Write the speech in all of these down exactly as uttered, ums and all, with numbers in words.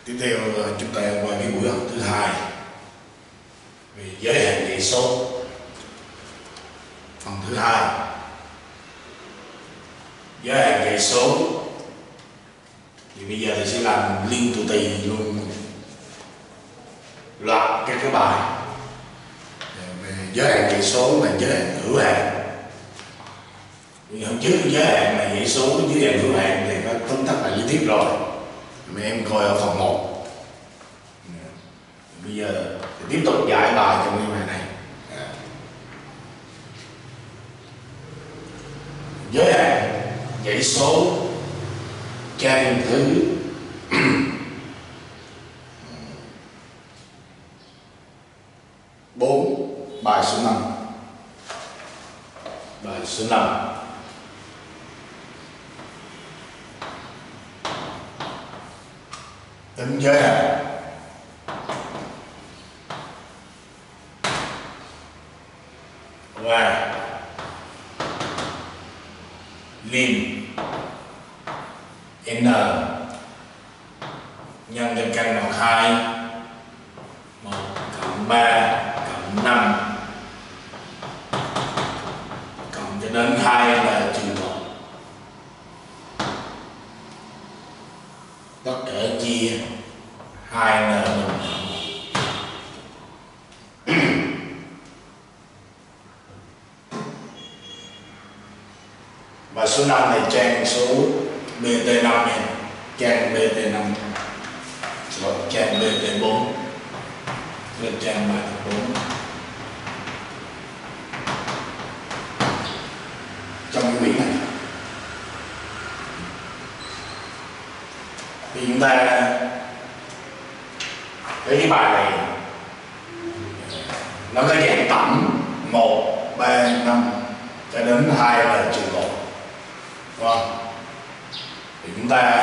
Tiếp theo chúng ta qua cái buổi học thứ hai về giới hạn dãy số. Phần thứ hai, giới hạn dãy số. Thì bây giờ thì sẽ làm liên tụ tì luôn loạt các cái bài về giới hạn dãy số và giới hạn hữu hạn. Vì hôm trước giới hạn là dãy số, giới hạn hữu hạn thì có tóm tắt lại lý thuyết rồi, mà em coi ở phần một. Bây giờ thì tiếp tục giải bài trong cái bài này. Giới hạn dãy số trang thứ bốn, bài số năm. Bài số năm. Tính giới hạn và lim n nhân lên căn bằng hai, một cộng ba cộng năm cộng cho đến hai là trừ một, tất cả chia hai n bằng và số năm này trang số bê tê năm này, trang bê tê năm, trang bê tê bốn, lên trang ba mươi bốn. Trong cái quyển này thì chúng ta thấy cái bài này nó có dạng tổng một, ba, năm cho đến hai là trừ một. Vâng. Thì chúng ta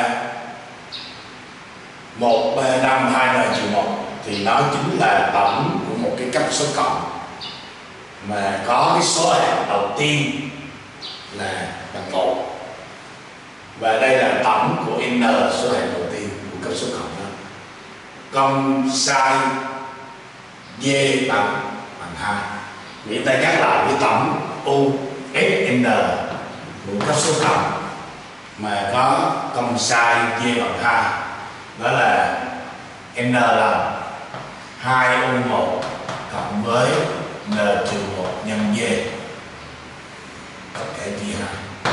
một, ba, năm, hai là trừ một thì nó chính là tổng của một cái cấp số cộng mà có cái số hạng đầu tiên là bằng một, và đây là tổng của n số hạng đầu tiên của cấp số cộng đó. Công sai d bằng bằng hai. Vậy ta nhắc lại cái tổng u f n của cấp số cộng mà có công sai d bằng hai, đó là n là hai u một cộng với n trừ một nhân d, tất cả chia hai.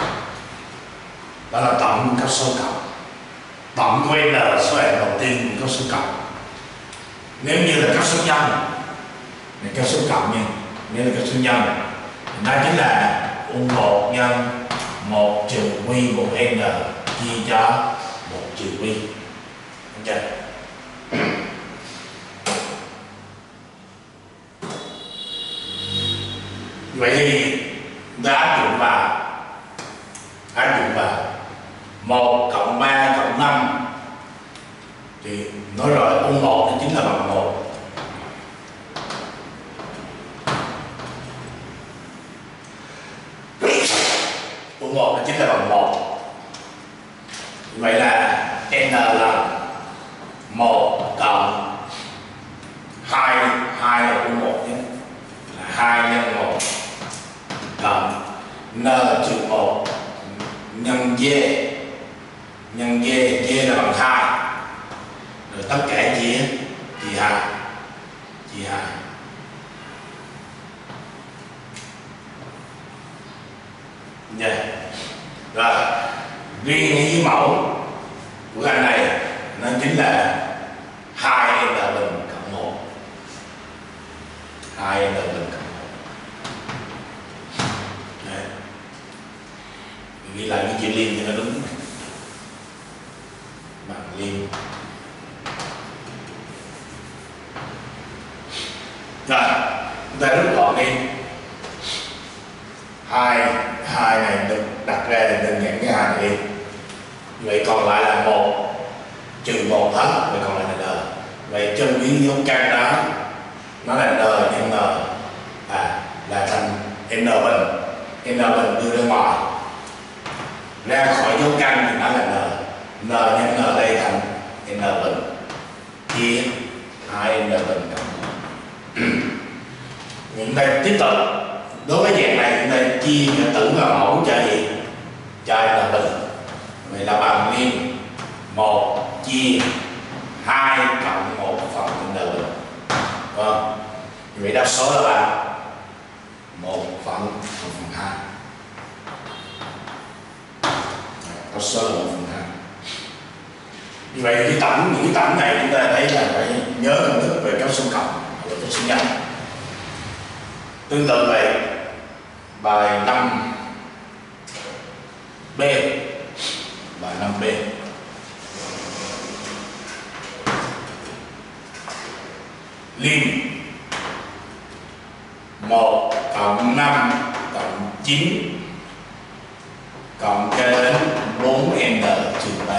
Đó là tổng cấp số cộng, tổng của n số hạng đầu tiên của cấp số cộng. Nếu như là cấp số nhân là cấp số cộng nha, nếu là cấp số nhân thì nó chính là u một nhân một trừ quy một n chia cho một trừ quy. Được chưa? Vậy thì chúng ta áp dụng vào áp dụng vào một cộng ba cộng năm thì nói rồi u một thì chính là bằng một. u một là chính là bằng một. Vậy là n là một cộng hai, hai là u một nhé, là hai nhân một cộng n trừ một nhân d, nhân d, d là bằng hai, rồi tất cả chia chia hai, chia hai. Nha. Rồi, riêng cái mẫu của anh này nó chính là hai n bình cộng một, hai n bình cộng một. Đấy. Ghi lại cái chữ liên cho nó đúng này. Bằng liên. Rồi, chúng ta rút gọn đi. Hai, hai này được đặt ra thì đơn giản cái hai này đi. Vậy còn lại là một trừ một hết, vậy còn lại là n. Vậy trên cái dấu căn đó nó là n nhân n, à là thành n bình, n bình đưa ra ngoài, ra khỏi dấu căn thì nó là n, n nhân n đây thành n bình. chia hai n bình cộng. Chúng ta tiếp tục đối với dạng này chúng ta chia tử và mẫu cho gì? Cho n bình. Vậy là bằng liên một chia hai cộng một phần n bình. Vâng. Vậy đáp số là bằng một phần một phần hai. Đáp số là một phần hai. Như vậy cái tổng những cái tổng này chúng ta thấy là phải nhớ công thức về cấp số cộng và cấp số nhân. Tương tự vậy bài năm B, bài năm B liên một cộng năm cộng chín cộng cho đến bốn n trừ ba,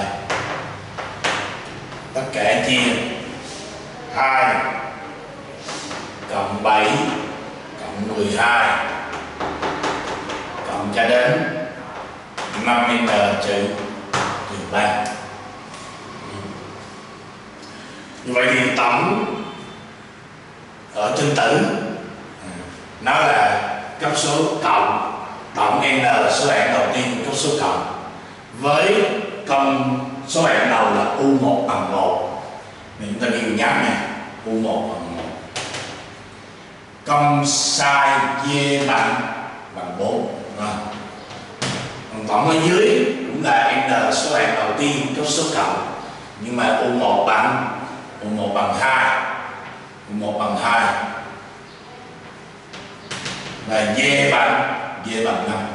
tất cả chia hai cộng bảy cộng mười hai cộng cho đến năm n trừ trừ ba. Như vậy thì tổng ở trên tử nó là cấp số cộng, tổng n là số hạng đầu tiên cấp số cộng, với công số hạng đầu là u một bằng một. Mình chúng ta ghi nhắc này, u một bằng một. Công sai d bằng bằng bốn. Còn tổng ở dưới cũng là n số hạng đầu tiên cấp số cộng, nhưng mà u một bằng u một bằng hai, u một bằng hai và d bằng d bằng năm.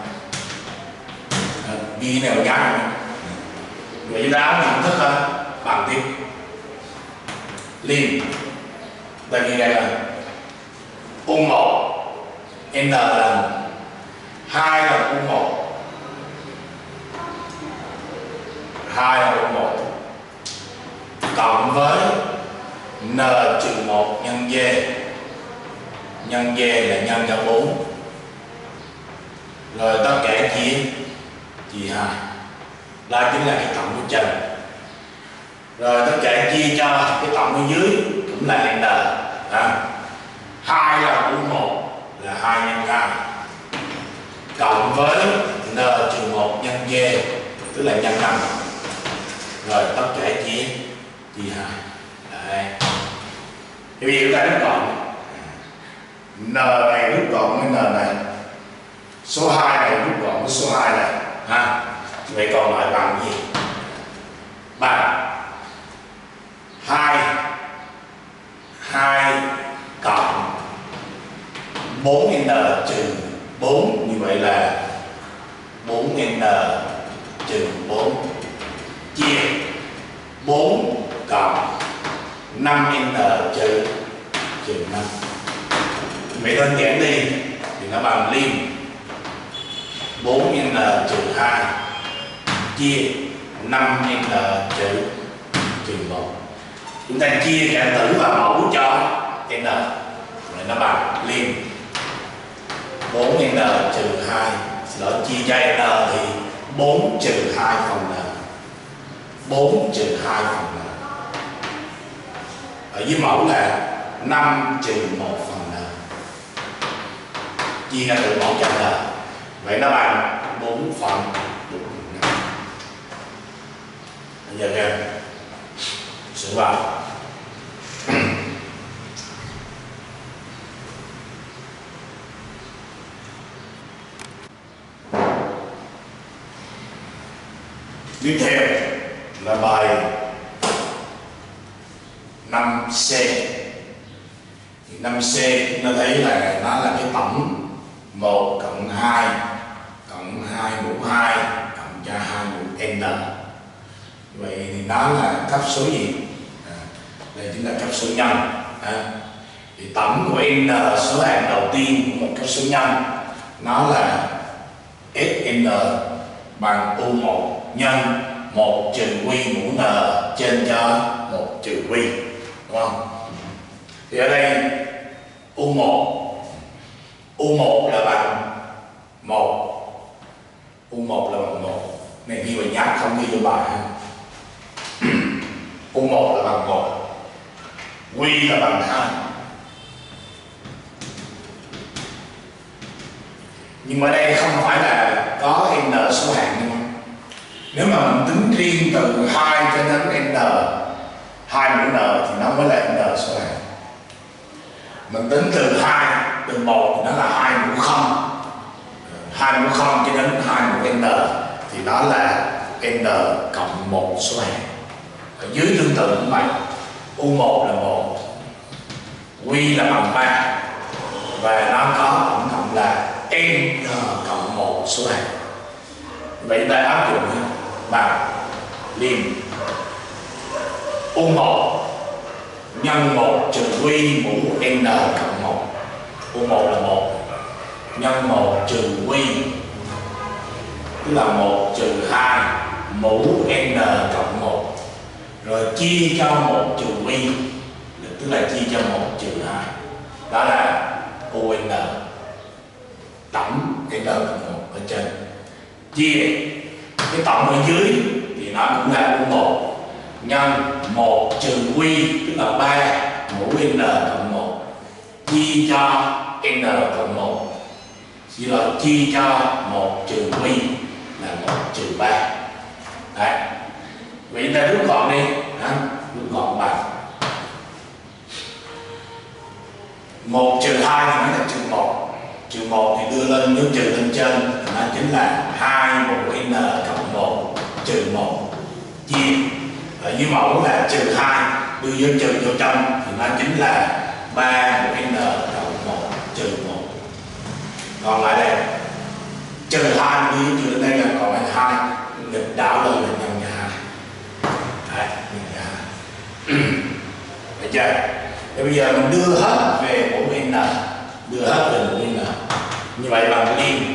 Ghi này ngắn vậy chúng ta áp dụng thức thôi, bằng tiếp liên ta ghi đây là u một n là hai là u một, hai là u một cộng với n trừ một nhân d, nhân d là nhân cho bốn, rồi tất cả chia chia hai, đó chính là cái tổng của trên. Rồi tất cả chia cho cái tổng ở dưới cũng là n. À, hai là u một là hai nhân hai cộng với n trừ một nhân d tức là nhân năm, rồi tất cả chia chia hai. Đấy. Thì bây giờ chúng ta rút gọn n này rút gọn với n này, số hai này rút gọn với số hai này ha. Vậy còn lại bằng gì? Bằng hai hai cộng bốn n trừ bốn, như vậy là bốn n trừ bốn chia bốn cộng năm n trừ trừ năm. Vậy đơn giản đi thì nó bằng liên bốn n trừ hai chia năm n trừ trừ một. Chúng ta chia cả tử và mẫu cho n, rồi nó bằng liên bốn n trừ hai, lỡ chia cho n thì bốn trừ hai phần n, bốn trừ hai phần n. Ở dưới mẫu là năm trừ một phần n, chia ra từ mẫu cho n, vậy nó bằng bốn phần bốn phần năm. Bây giờ kìa sửa vào tiếp theo là bài năm C. năm C chúng ta thấy là nó là cái tổng một cộng hai cộng hai mũ hai cộng cho hai mũ n. Vậy thì nó là cấp số gì? À, đây chính là cấp số nhân. À, thì tổng của n số hạng đầu tiên của một cấp số nhân nó là Sn bằng u một nhân một trừ quy mũ n trên cho một trừ quy, đúng không? Thì ở đây u một u một là bằng một, u một là bằng một. Này ghi vào nháp không ghi vô bài ha. u một là bằng một, Quy là bằng hai. Nhưng ở đây không phải là có n số hạng nữa. Nếu mà mình tính riêng từ hai cho đến n, hai mũ n thì nó mới là n số hạng. Mình tính từ hai, từ một thì nó là hai mũ không, hai mũ không cho đến hai mũ n thì nó là n cộng một số hạng. Ở dưới tương tự cũng vậy, u một là một, quy là bằng ba, và nó có tổng cộng là n cộng một số hạng. Vậy ta áp dụng bằng liền u một nhân một trừ quy mũ n cộng một. u một là một nhân một trừ quy, tức là một trừ hai mũ n cộng một, rồi chia cho một trừ quy, tức là chia cho một trừ hai, đó là u n. Tổng n cộng một ở trên chia cái tổng ở dưới thì nó cũng là u một nhân một trừ quy, tức là ba mũ n cộng một, chia cho n cộng một, chia là chia cho một trừ quy là một trừ ba. Đấy, vậy ta rút gọn đi, rút gọn bằng một trừ hai thì nó là trừ một, trừ một thì đưa lên, nếu trừ lên trên thì nó chính là hai mũ n cộng một trừ một, chia ở dưới mẫu là trừ hai, đưa vô trừ vô trong thì nó chính là ba mũ n cộng một trừ một. Còn lại đây trừ hai đưa trừ lên đây là còn là hai, nghịch đảo lên là nhân hai. Đấy, nhân hai. Được chưa? Thì bây giờ mình đưa hết về mũ n, đưa hết về mũ n. Như vậy bằng liên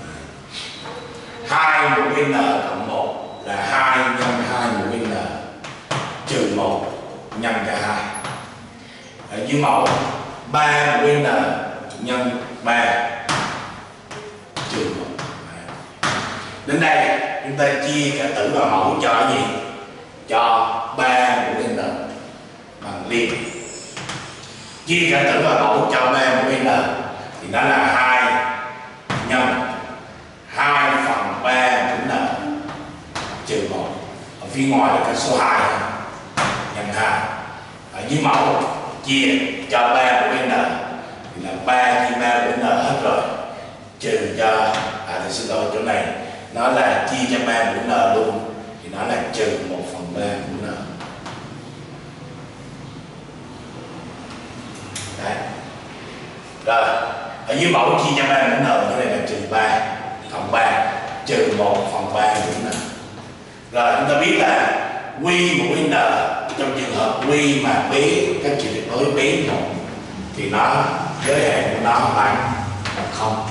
hai mũ n cộng một là hai nhân hai mũ n trừ một nhân cả hai. Ở dưới mẫu ba mũ n nhân ba trừ một. Đến đây chúng ta chia cả tử và mẫu cho gì? Cho ba mũ n bằng liên. Chia cả tử và mẫu cho ba mũ n thì nó là hai nhân hai phần ba mũ n trừ một. Ở phía ngoài là cái số hai nhân hai. Ở dưới mẫu chia cho ba mũ n thì là ba chia ba mũ n hết rồi, trừ cho à thì xin lỗi chỗ này nó là chia cho ba mũ n luôn thì nó là trừ một phần ba mũ n. Đấy. Rồi ở dưới mẫu chia cho ba mũ n như này là trừ ba cộng ba trừ một phần ba mũ n. Rồi chúng ta biết là quy mũ n trong trường hợp quy mà bé các trị tuyệt đối bé một thì nó giới hạn của nó bằng là không.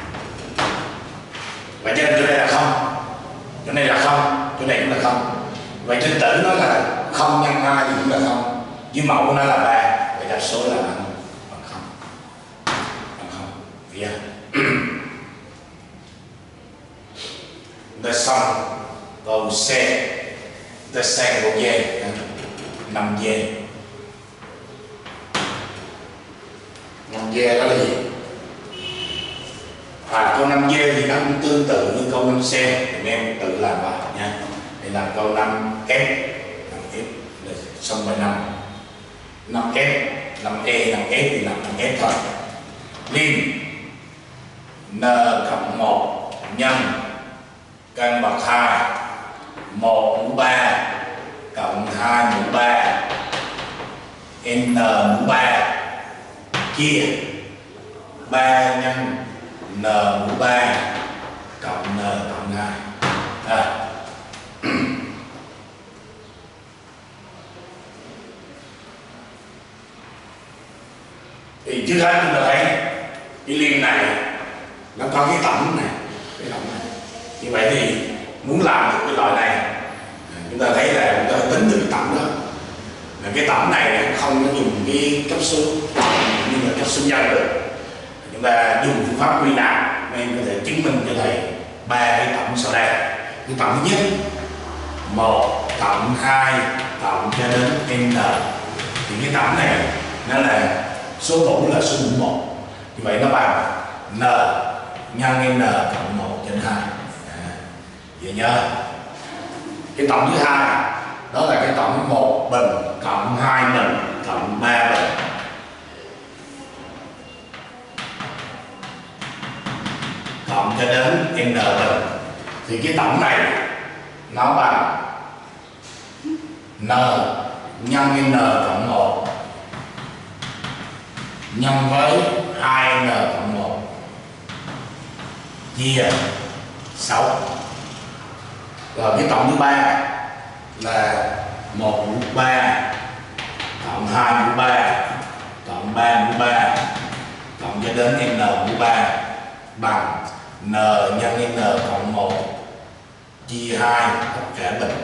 Vậy trên chỗ này là không, chỗ này là không, chỗ này cũng là không. Vậy trên tử nó là không nhân hai thì cũng là không, dưới mẫu của nó là ba, vậy đáp số là bằng không. Bằng không. Yeah. The sum câu C, the sang câu D, năm D. năm D đó là gì? À, câu năm D thì nó cũng tương tự như câu năm C, thì em tự làm vào nha. Đây là câu năm F, năm F là xong bài năm, năm F, năm E, năm F thì làm năm F thôi. Liên n cộng một nhân căn bậc hai một mũ ba cộng hai mũ ba n mũ ba chia ba nhân n mũ ba cộng n cộng hai. À. Thì trước hết chúng ta thấy cái liên này nó có cái tổng này, cái tổng này. Như vậy thì muốn làm được cái loại này chúng ta thấy là chúng ta tính được cái tổng đó, là cái tổng này không có dùng cái cấp số nhưng mà cấp số nhân được. Chúng ta dùng phương pháp quy nạp nên có thể chứng minh cho thầy ba cái tổng sau đây. Cái tổng thứ nhất một cộng hai cộng cho đến n thì cái tổng này nó là số mũ là số mũ một, như vậy nó bằng n nhân n cộng một trên hai. À, vậy nhớ cái tổng thứ hai đó là cái tổng một bình cộng hai bình cộng ba bình cộng cho đến n bình, thì cái tổng này nó bằng n nhân n cộng một nhân với hai n cộng một chia sáu. Rồi cái tổng thứ ba là một mũ ba cộng hai mũ ba cộng ba mũ ba cộng cho đến n mũ ba bằng n nhân n cộng một chia hai tất cả bình.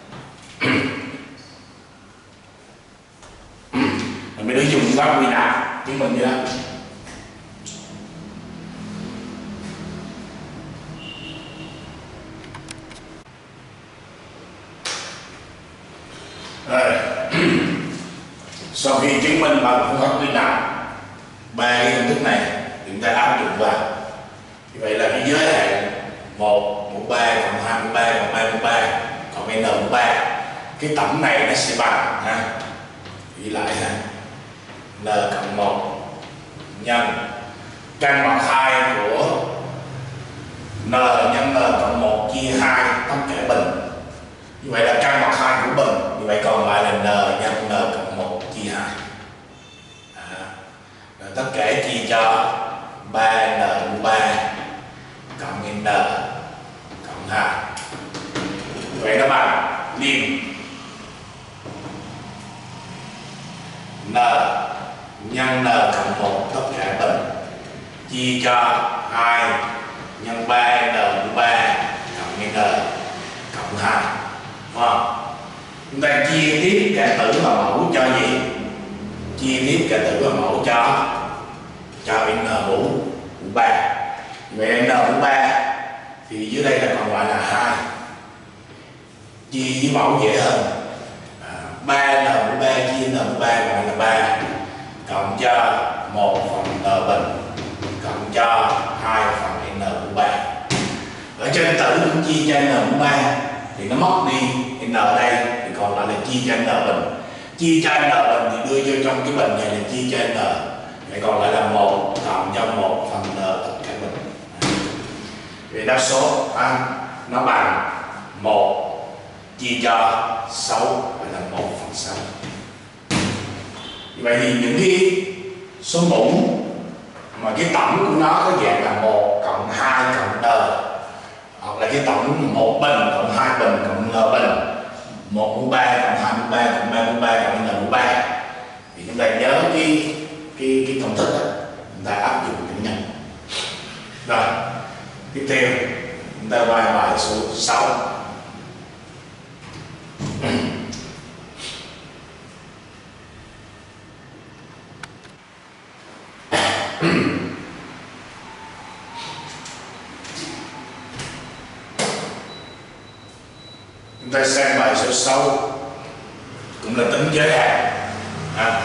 Mình mới dùng pháp quy nào chứng minh chưa? Rồi sau khi chứng minh bằng phương pháp quy nào ba cái công thức này chúng ta áp dụng vào, như vậy là cái giới hạn một mũ ba cộng hai mũ ba cộng ba mũ ba cộng n mũ ba, cái tổng này nó sẽ bằng ha, ghi lại ha, n cộng một nhân căn bậc hai của n nhân n cộng một chia hai tất cả bình. Như vậy là căn bậc hai của bình, như vậy còn lại là n nhân n cộng một chia hai. À, rồi tất cả chia cho ba n mũ ba cộng n cộng hai. Như vậy nó bằng liền n nhân n cộng một tất cả bình chia cho hai nhân ba n mũ ba cộng n cộng hai. Đúng không? Chúng ta chia tiếp cả tử và mẫu cho gì? Chia tiếp cả tử và mẫu cho cho n mũ mũ ba. Vậy n mũ ba thì dưới đây là còn lại là hai. Chia với mẫu dễ hơn. ba n mũ ba chia n mũ ba gọi là ba cộng cho một phần n bình cộng cho hai phần n mũ ba. Ở trên tử cũng chia cho n mũ ba thì nó mất đi n ở đây thì còn lại là chia cho n bình. Chia cho n bình thì đưa vô trong cái bình này là chia cho n, vậy còn lại là một cộng cho một phần n tất cả bình. Vậy đáp số à, nó bằng một chia cho sáu, vậy là một phần sáu. Vậy thì những cái số mũ mà cái tổng của nó có dạng là một cộng hai cộng n, hoặc là cái tổng một bình cộng hai bình cộng n bình, một mũ ba cộng hai mũ ba cộng ba mũ ba cộng n mũ ba, thì chúng ta nhớ cái cái cái công thức đó, chúng ta áp dụng cho nhanh. Rồi tiếp theo chúng ta qua bài số sáu. Chúng ta xem bài số sáu cũng là tính giới hạn. À,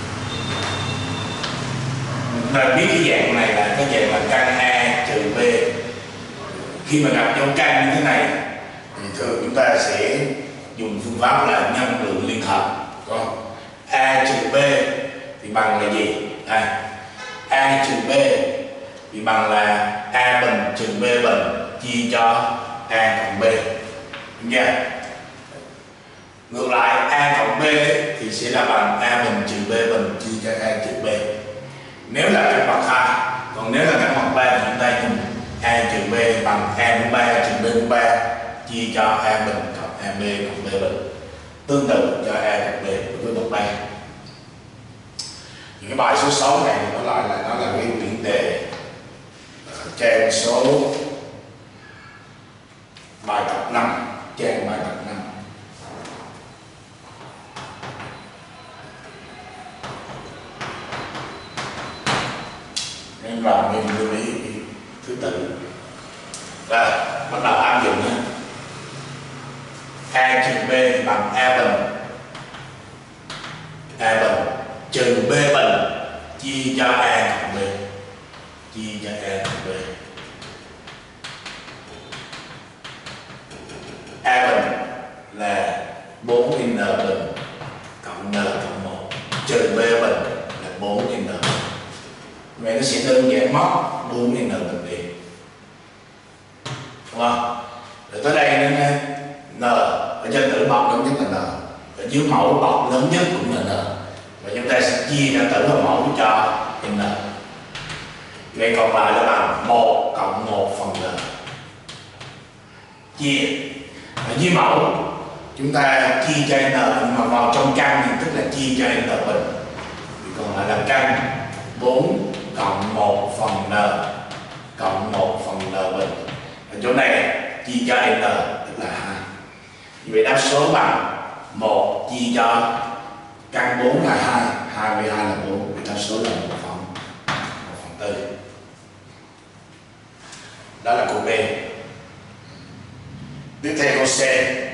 chúng ta biết cái dạng này là cái dạng là căn A trừ B. Khi mà gặp dấu căn như thế này thì thường chúng ta sẽ dùng phương pháp là nhân lượng liên hợp. Còn A trừ B thì bằng là gì? À, A trừ B thì bằng là A bình trừ B bình chia cho A cộng B. Đúng chưa? Ngược lại A cộng B thì sẽ là bằng A bình trừ B bình chia cho A trừ B. Nếu là căn bậc hai, còn nếu là căn bậc ba thì chúng ta dùng A trừ B bằng A mũ ba trừ B mũ ba chia cho A bình cộng A B cộng B bình. Tương tự cho A cộng B với bậc ba. Những cái bài số sáu này nó lại là nó là cái quyển đề trang số bài tập năm, trang bài tập năm. Nên làm nên lưu ý thứ tự. Rồi bắt đầu áp dụng nha. A trừ B bằng A bình A bình trừ B bình chia cho A cộng B, chia cho A cộng B. A bình là bốn n bình cộng n cộng một trừ B bình là bốn n bình. Vậy nó sẽ đơn giản mất bốn n bình đi, đúng không? Rồi tới đây nó n ở trên tử bọc lớn nhất là n, ở dưới mẫu bọc lớn nhất cũng là n, và chúng ta sẽ chia ra tử và mẫu cho n. Vậy còn lại là bằng một cộng một phần n, chia ở dưới mẫu chúng ta chia cho n, nhưng mà vào trong căn thì tức là chia cho n bình, thì còn lại là căn bốn cộng một phần n cộng một phần n bình. Ở chỗ này chia cho n tức là hai. Như vậy đáp số bằng một chia cho căn bốn là hai, hai với hai là bốn, vì đáp số là một phần một phần tư. Đó là câu B. Tiếp theo câu C.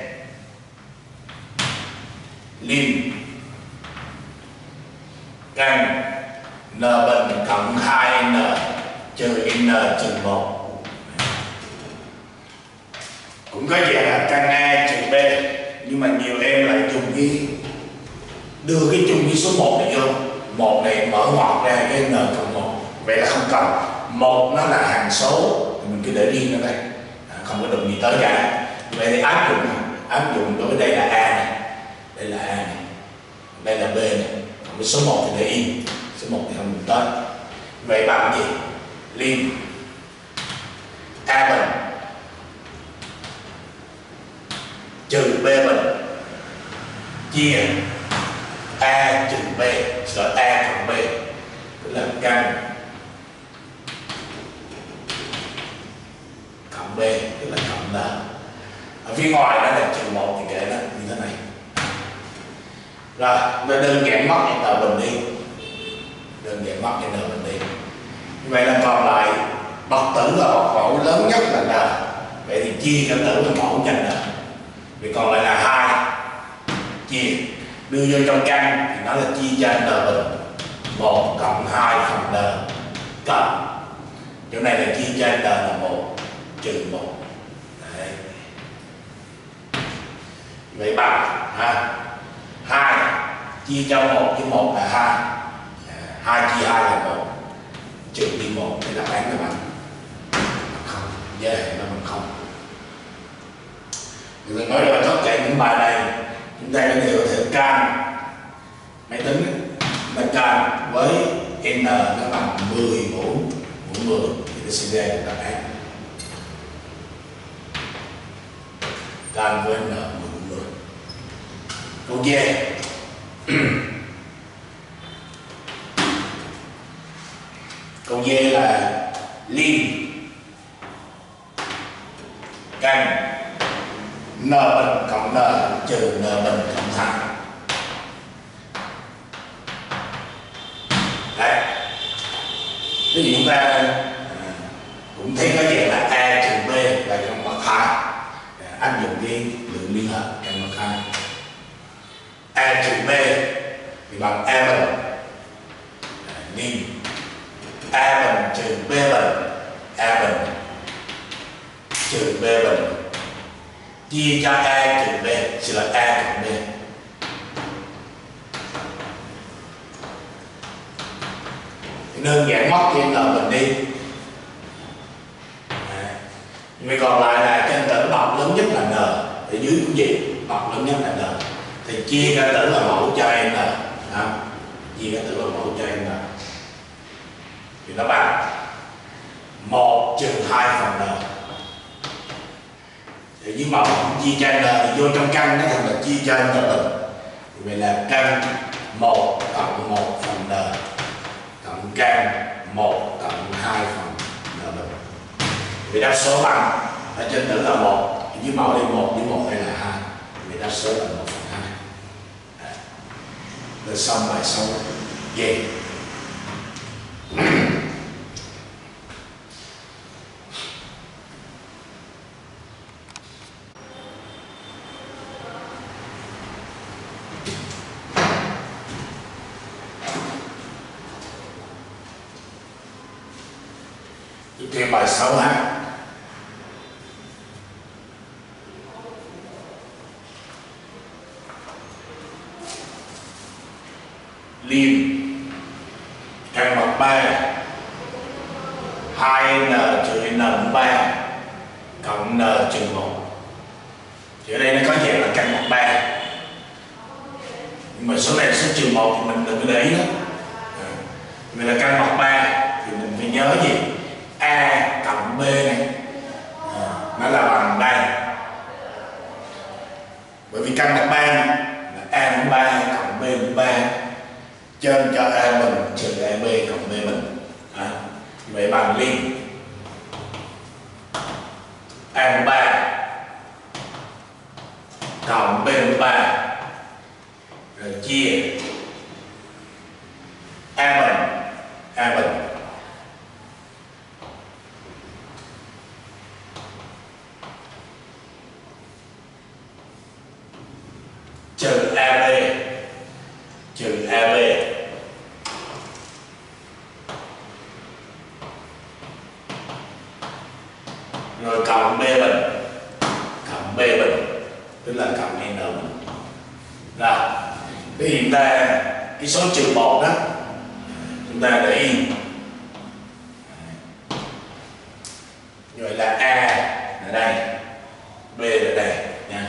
Lim căn n bình cộng hai n trừ n trừ một. Cũng có dạng là căn A trừ B, nhưng mà nhiều em lại dùng cái đưa cái chung cái số một này vô, một này mở ngoặc ra cái n cộng một, vậy là không cần. Một nó là hằng số thì mình cứ để riêng ở đây, à, không có đụng gì tới cả. Vậy thì áp dụng áp dụng đối với đây là A này, đây là A này, đây là B này, còn cái số một thì để yên, số một thì không đụng tới. Vậy bằng gì? Liên A bình trừ B bình chia A trừ B, rồi A cộng B, tức là căn cộng B tức là cộng n. Ở phía ngoài đó là trừ một thì kể đó như thế này. Rồi, nó đơn giản mất n bình đi, đơn giản mất n bình đi. Như vậy là còn lại bậc tử và bậc mẫu lớn nhất là n. Vậy thì chia cả tử và mẫu cho n. Vậy còn lại là hai chia đưa vô trong căn thì nó là chia cho n bình một cộng hai phần n cộng, chỗ này là chia cho n là một trừ một. Đấy. Vậy bằng ha, hai chia cho một với một là hai, hai chia hai là một, trừ đi một thì đáp án là bằng không. Yeah, nó bằng không. Người nói là tất cả những bài này chúng ta đều có thể can máy tính là can với n nó bằng mười mũ mũ mười thì nó sẽ ra được đáp án. Can với n mười mười. Câu D. Câu D là liên căn n bình cộng n trừ n bình cộng hai. Đấy. Ví dụ chúng ta à, cũng thấy có dạng là A trừ B là căn bậc hai, áp dụng cái lượng liên hợp căn bậc hai. A trừ B thì bằng A bình liên A bình trừ B bình, A bình trừ B bình chia cho A trừ B sẽ là A cộng B. Đơn giản mất cái n bình đi. À, vậy còn lại là trên tử bậc lớn nhất là n, ở dưới cũng gì bậc lớn nhất là n, thì chia ra tử là mẫu cho n, à, chia ra tử là mẫu cho n thì nó bằng một trừ hai phần n. Thì với mẫu chia cho n thì vô trong căn nó thành là chia cho n bình. Vậy là căn một cộng một phần n cộng căn một cộng hai phần n bình. Vì đáp số bằng ở trên tử là một, dưới mẫu đây một, dưới một đây là hai. Vì đáp số là một phần hai. Rồi xong bài sau về. Thì bài sáu h liên căn bậc ba hai n trừ n mũ ba cộng n trừ một. Thì ở đây nó có dạng là căn bậc ba, nhưng mà số này là số trừ một thì mình đừng có để ý đó. Vì là căn bậc ba thì mình phải nhớ gì? A cộng B này à, nó là bằng đây, bởi vì căn bậc ba là A mũ ba cộng B mũ ba trên cho A mình trừ A B cộng B mình à, vậy bằng liên A mũ ba cộng B mũ ba rồi chia A bình A bình trừ a bê trừ a bê rồi cộng b bình cộng b bình tức là cộng n bình. Rồi cái hiện ta cái số trừ một đó chúng ta để ý rồi là a ở đây, b ở đây nha.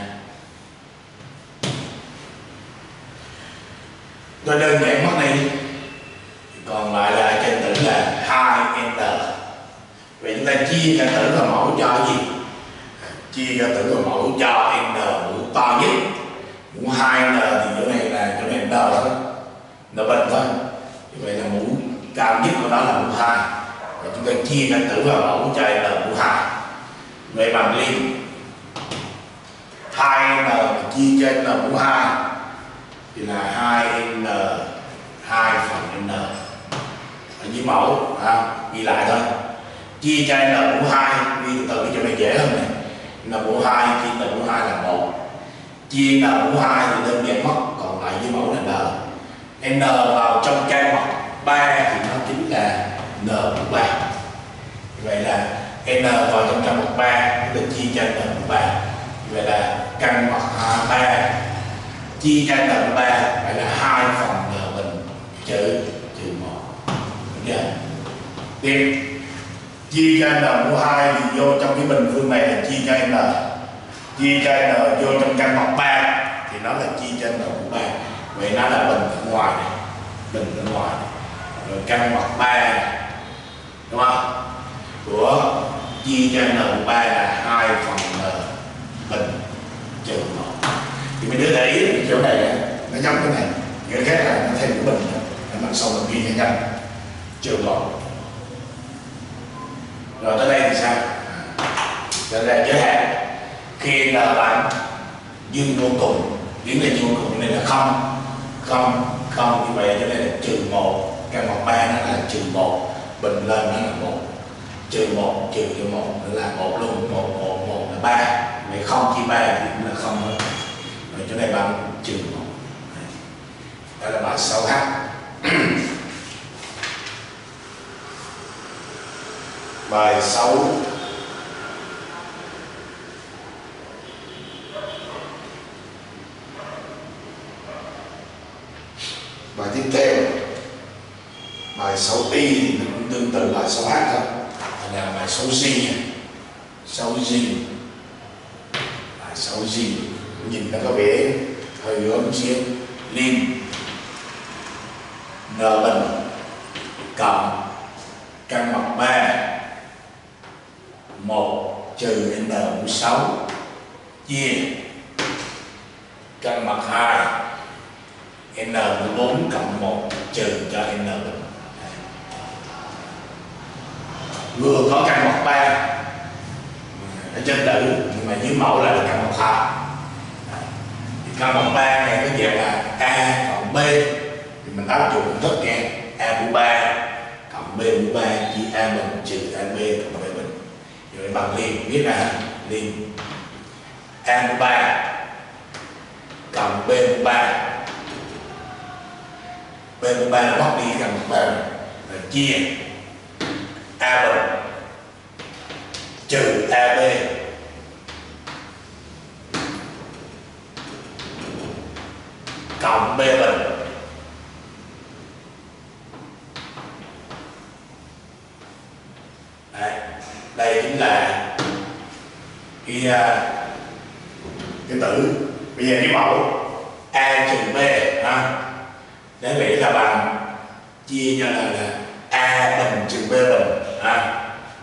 Tôi đơn giản mất đi, còn lại là chân tử là hai n. Vậy chúng ta chia chân tử vào mẫu cho cái gì? Chia chân tử vào mẫu cho n mũ to nhất, mũ hai n thì chỗ này là chỗ này n đó, n bình thôi. Như vậy là mũ cao nhất của nó là mũ hai. Và chúng ta chia chân tử vào mẫu cho n mũ hai. Vậy bằng liên hai n chia cho n mũ hai thì là hai n hai phần n ở dưới mẫu à, ghi lại thôi. Chia cho n mũ hai ghi từ từ cái chỗ này dễ hơn này. N mũ hai chia n mũ hai là một, chia n mũ hai thì đơn giản mất, còn lại dưới mẫu là n. N vào trong căn bậc ba thì nó chính là n mũ ba. Vậy là n vào trong căn bậc ba được chia cho n mũ ba. Vậy là căn bậc ba chia cho n mũ ba phải là hai phần n bình trừ trừ một. Được chưa? Tiếp chia cho n mũ hai thì vô trong cái bình phương này là chia cho n, chia cho n vô trong căn bậc ba thì nó là chia cho n mũ ba. Vậy nó là bình ở ngoài này, bình ở ngoài này. Rồi căn bậc ba đúng không? Của chia cho n mũ ba là hai phần n bình trừ một. Thì mấy đứa để ý cái chỗ này nó giống cái này, cái khác là nó thêm cái bình nữa. Mặt sau mình ghi cho nhanh trừ một. Rồi tới đây thì sao? Đây là giới hạn. Khi n bạn dương vô cùng, biến lên vô cùng này là không, không, không, như vậy cho nên là trừ một. Căn bậc ba nó là trừ một, bình lên nó là một, trừ một trừ cho một nó là một luôn, một một một là ba. Vậy không chia ba thì cũng là không thôi. Rồi chỗ này bằng trừ một. Đó là bài sáu h. Bài sáu bài tiếp theo, bài sáu y thì cũng tương tự bài sáu h thôi, là bài sáu g. sáu g bài sáu g nhìn nó có vẻ hơi ốm xíu. Liên n bình cộng căn bậc ba một trừ n mũ sáu chia căn bậc hai n mũ bốn cộng một trừ cho n bình. Vừa có căn bậc ba ở trên tử nhưng mà dưới mẫu lại là căn bậc hai. Căn bậc ba này có dạng là a cộng b thì mình áp dụng công thức nha. A mũ ba cộng b mũ ba chia a bình trừ a b cộng b bình. Rồi bằng liên viết ra liên a mũ ba cộng b mũ ba, b mũ ba nó mất đi căn bậc ba rồi chia a bình trừ a bê cộng b bình. Đấy, đây chính là cái cái tử. Bây giờ cái mẫu a trừ b ha, để vậy là bằng chia cho là, là a bình trừ b bình ha.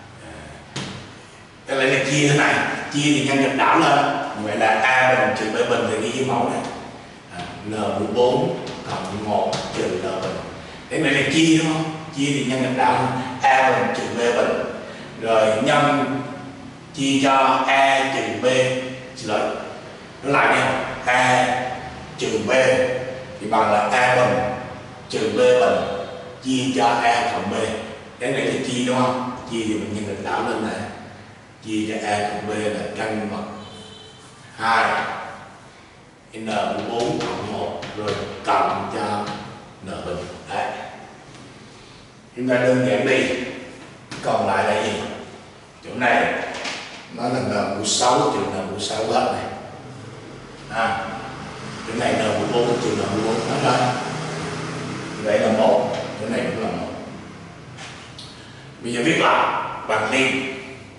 Cái này là chia thế này, chia thì nhân nghịch đảo lên, vậy là a bình trừ b bình thì ghi cái mẫu này n mũ bốn cộng một trừ n bình. Để vậy là chia đúng không? Chia thì nhân nghịch đảo a bình trừ b bình, rồi nhân chia cho a trừ b, xin lỗi nó lại nha, a trừ b thì bằng là a bình trừ b bình chia cho a cộng b. Cái này là chia đúng không? Chia thì mình nhân nghịch đảo lên này, chia cho a cộng b là căn bậc hai n mũ bốn cộng một rồi cộng cho n bình. Đấy, chúng ta đơn giản đi, còn lại là gì? Chỗ này nó là n mũ sáu trừ n mũ sáu hết này à, chỗ này n mũ bốn trừ n mũ bốn hết rồi, vậy là một, chỗ này cũng là một. Bây giờ viết lại bằng liên,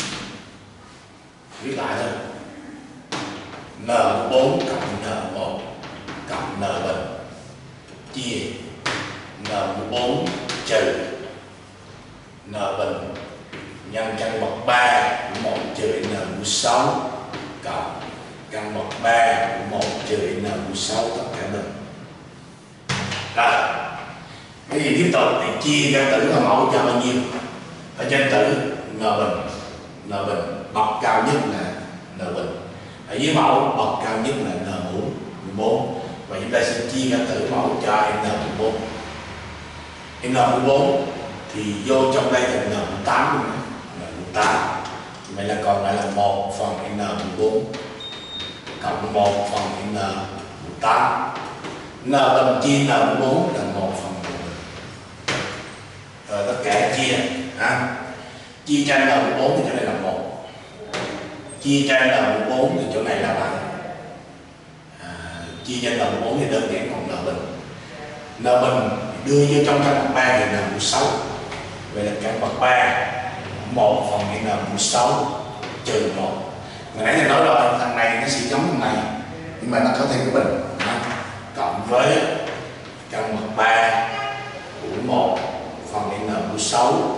viết lại thôi, n mũ bốn cộng n một cộng n bình chia n mũ bốn trừ n bình nhân căn bậc ba của một trừ n mũ sáu cộng căn bậc ba của một trừ n mũ sáu tất cả bình. Rồi, cái gì tiếp tục thì chia căn tử là mẫu cho bao nhiêu? Ở trên tử n bình, n bình bậc cao nhất là n bình, ở dưới mẫu bậc cao nhất là n mũ bốn, và chúng ta sẽ chia căn tử mẫu cho n mũ bốn. n mũ bốn thì vô trong đây là n mũ tám luôn, n mũ tám, vậy là còn lại là một phần n mũ bốn cộng một phần n mũ tám. N bình chia n mũ bốn là một phần n bình, rồi tất cả chia ha, chia cho n mũ bốn thì chỗ này là một, chia cho n mũ bốn thì chỗ này là bằng à, chia cho n mũ bốn thì đơn giản còn n bình. N bình đưa vô trong căn bậc ba thì n mũ sáu, vậy là căn bậc ba một phần n mũ sáu trừ một. Hồi nãy thầy nói rồi, thằng này nó sẽ giống thằng này nhưng mà nó có thêm cái bình ha, cộng với căn bậc ba của một phần n mũ sáu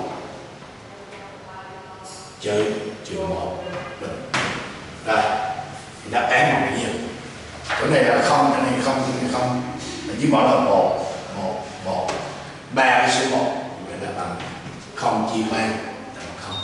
trừ trừ một bình. Rồi, thì đáp án là cái gì? Chỗ này là không, chỗ này không, chỗ này không, ở dưới bỏ là một, một, một, ba với số một, vậy là bằng không chia ba là không.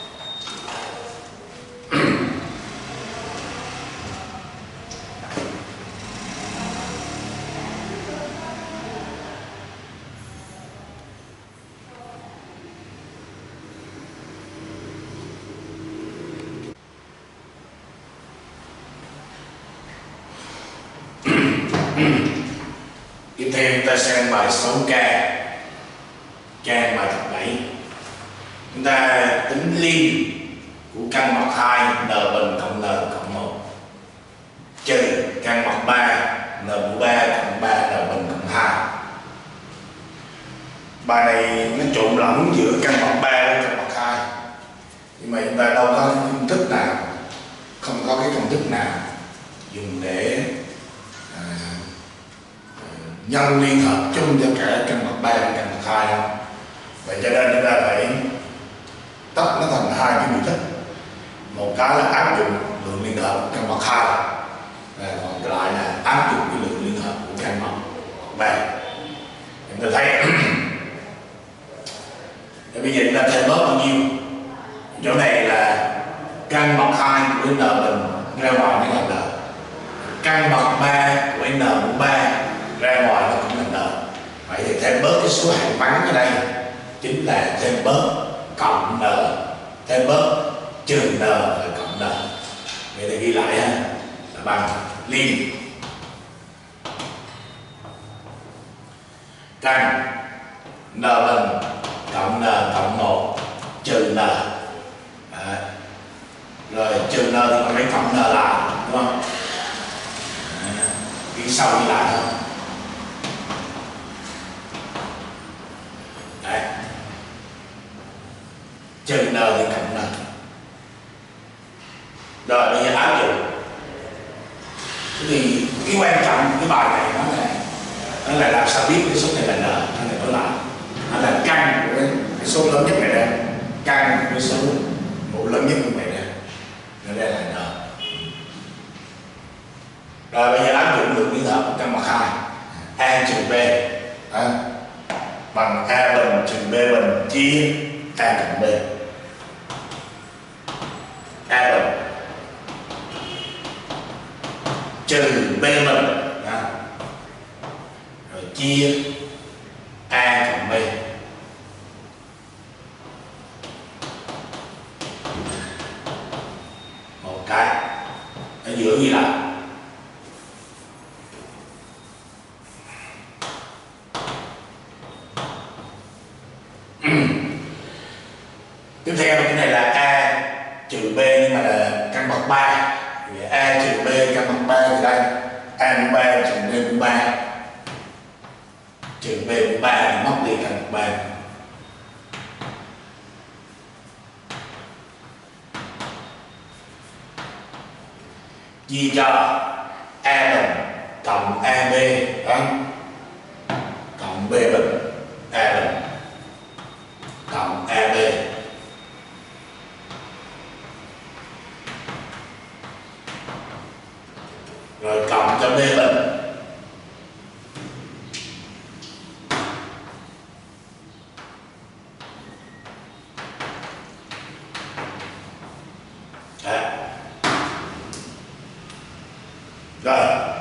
Tiếp theo chúng ta sang bài sáu K, trang bài thập bảy. Chúng ta tính liên của căn bậc hai n bình cộng n cộng một trừ căn bậc ba n mũ ba cộng ba n bình cộng hai. Bài này nó trộn lẫn giữa căn bậc ba và căn bậc hai, nhưng mà chúng ta đâu có công thức nào, không có cái công thức nào dùng để à, nhân liên hợp chung cho cả căn bậc ba và căn bậc hai không. Vậy cho nên chúng ta phải tách nó thành hai cái biểu thức, một cái là áp dụng lượng liên hợp của căn bậc hai, và còn lại là áp dụng cái lượng liên hợp của căn bậc ba. Chúng ta thấy thì bây giờ chúng ta thêm bớt bao nhiêu? Chỗ này là căn bậc hai của n bình ra ngoài nó là n, căn bậc ba của n mũ ba ra ngoài nó cũng là n. Vậy thì thêm bớt cái số hạng vắng ở đây chính là thêm bớt cộng n, thêm bớt trừ n và cộng n. Vậy thì ghi lại ha, là bằng liên căn n bình cộng n cộng một trừ n. À, rồi trừ n thì mình phải cộng n lại, đúng không? À, cái sau đi lại thôi. Đấy, trừ n thì cộng n. Rồi bây giờ áp dụng. Thì cái quan trọng cái bài này nó là nó là làm sao biết cái số này là n, nó là đối lại, nó là căn của cái, cái số lớn nhất này đây, căn của cái số mũ lớn nhất như vậy đây, nó đây là n. Rồi bây giờ áp dụng được liên hợp căn bậc hai, a trừ b à, bằng a bình trừ b bình chia a cộng b. A bình trừ b bình à, rồi chia a cộng b. Một cái ở giữa ghi lại. Tiếp theo cái này là a trừ b nhưng mà là căn bậc ba. A trừ b căn bậc ba thì đây a mũ ba trừ b mũ ba, trừ b mũ ba thì mất đi căn bậc ba. Chia cho a bình cộng ab đó, cộng b bình, a bình cộng ab rồi cộng cho b bình. Đấy. Rồi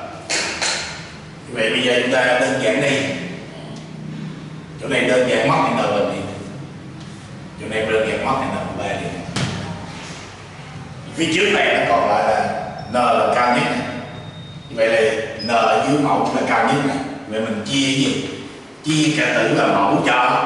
vậy bây giờ chúng ta đơn giản đi, chỗ này đơn giản mất thì n bình đi, chỗ này đơn giản mất thì n ba đi. Phía trước này nó còn lại là n là cao nhất này. Vậy là n ở dưới mẫu là cao nhất này. Vậy mình chia cái gì? Chia cả tử và mẫu cho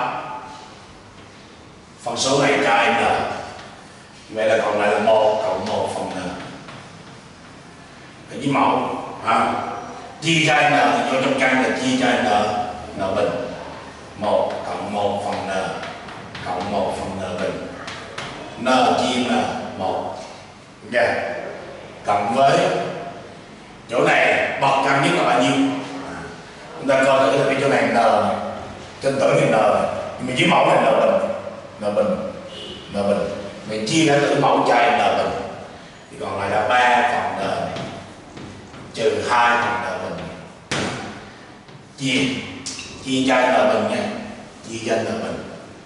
phân số này cho n. Vậy là còn lại là một cộng một phần n. Ở dưới mẫu à, chia cho n thì vô trong căn là chia cho n n bình, một cộng một phần n cộng một phần n bình, n chia n một. Ok, cộng với chỗ này bậc cao nhất là bao nhiêu? Chúng ta coi thử là cái chỗ này n này, trên tử thì n này, nhưng mà dưới mẫu này n bình, n bình, n bình. Mình chia ra tử mẫu cho n bình thì còn lại là ba phần n này, trừ hai phần n bình, chia chia cho n bình nha, chia cho n bình.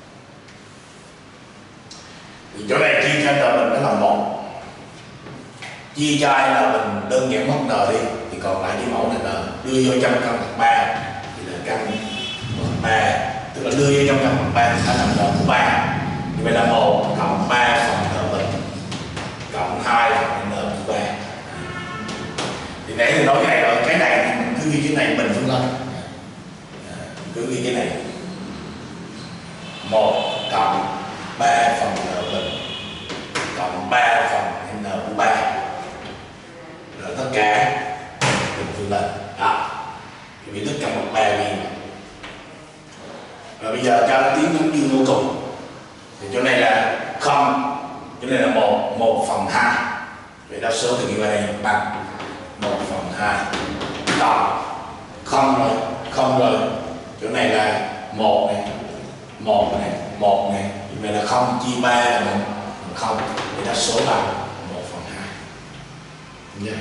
Thì chỗ này chia cho n bình nó là một, chia cho n bình đơn giản mất n đi thì còn lại với mẫu này n, đưa vô trong căn bậc ba thì là căn bậc ba, tức là đưa vô trong căn bậc ba thì nó là n của ba. Thì vậy là một cộng ba phần n bình cộng hai phần n của ba. Thì nãy thì nói cái này rồi, cái này mình cứ ghi cái này bình phương lên, cứ ghi cái này một cộng ba phần n bình cộng ba phần n của ba, rồi tất cả bình phương lên đó, thì bị tất cả một ba ghi. Rồi bây giờ cho nó tiến đến dương vô cùng thì chỗ này là không, chỗ này là một, một phần hai. Vậy đáp số thì ghi vào đây bằng một phần hai cộng không rồi, không rồi, chỗ này là một này, một này, một này, vậy là không chia ba là bằng không, vậy đáp số bằng một phần hai. Nhé.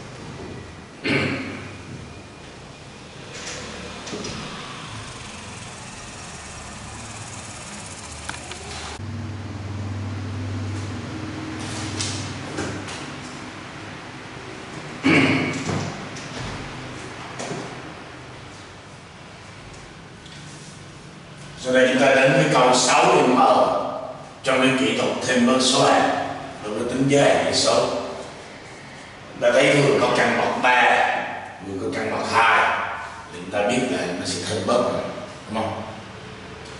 Sau đây chúng ta đến với câu sáu điểm M trong cái kỹ thuật thêm bớt số hạng đối với tính giới hạn hệ số. Ta thấy vừa có căn bậc ba, vừa có căn bậc hai, thì chúng ta biết là nó sẽ thêm bớt rồi, đúng không?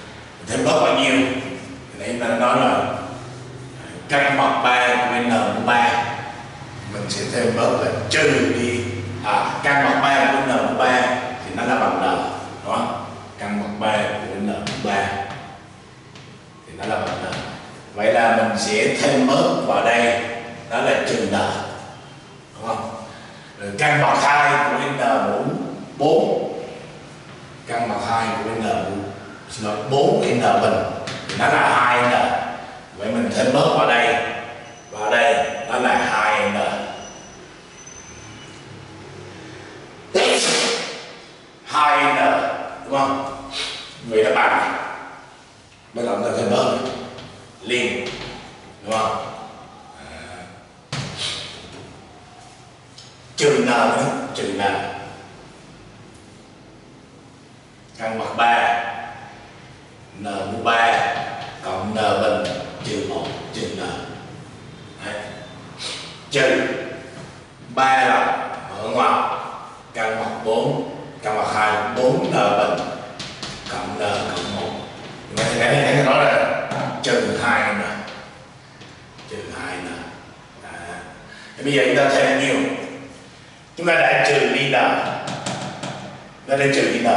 Thêm bớt bao nhiêu? Thì nãy chúng ta đã nói là căn bậc ba của n của ba thêm bớt là trừ đi à, căn bậc ba của n mũ ba thì nó là bằng n, đúng không? Căn bậc ba của n mũ ba thì nó là bằng n. Vậy là mình sẽ thêm bớt vào đây, đó là trừ n, đúng không? Rồi căn bậc hai của n mũ bốn, căn bậc hai của n mũ xin lỗi bốn n bình thì nó là hai n. Vậy mình thêm bớt vào đây, vào đây đó là hai n. hai n, đúng không? Vậy nó bằng, bây giờ chúng ta thêm bớt liền, đúng không? À, trừ n nữa, trừ n, căn bậc ba n mũ ba cộng n bình trừ một trừ n. Đấy. Trừ ba là mở ngoặc căn bậc bốn, căn bậc hai bốn n bình cộng n cộng một. Cái này cái này nói là trừ hai n, trừ hai n. Bây giờ chúng ta thêm nhiều, chúng ta đã trừ đi n, chúng ta đã trừ đi n.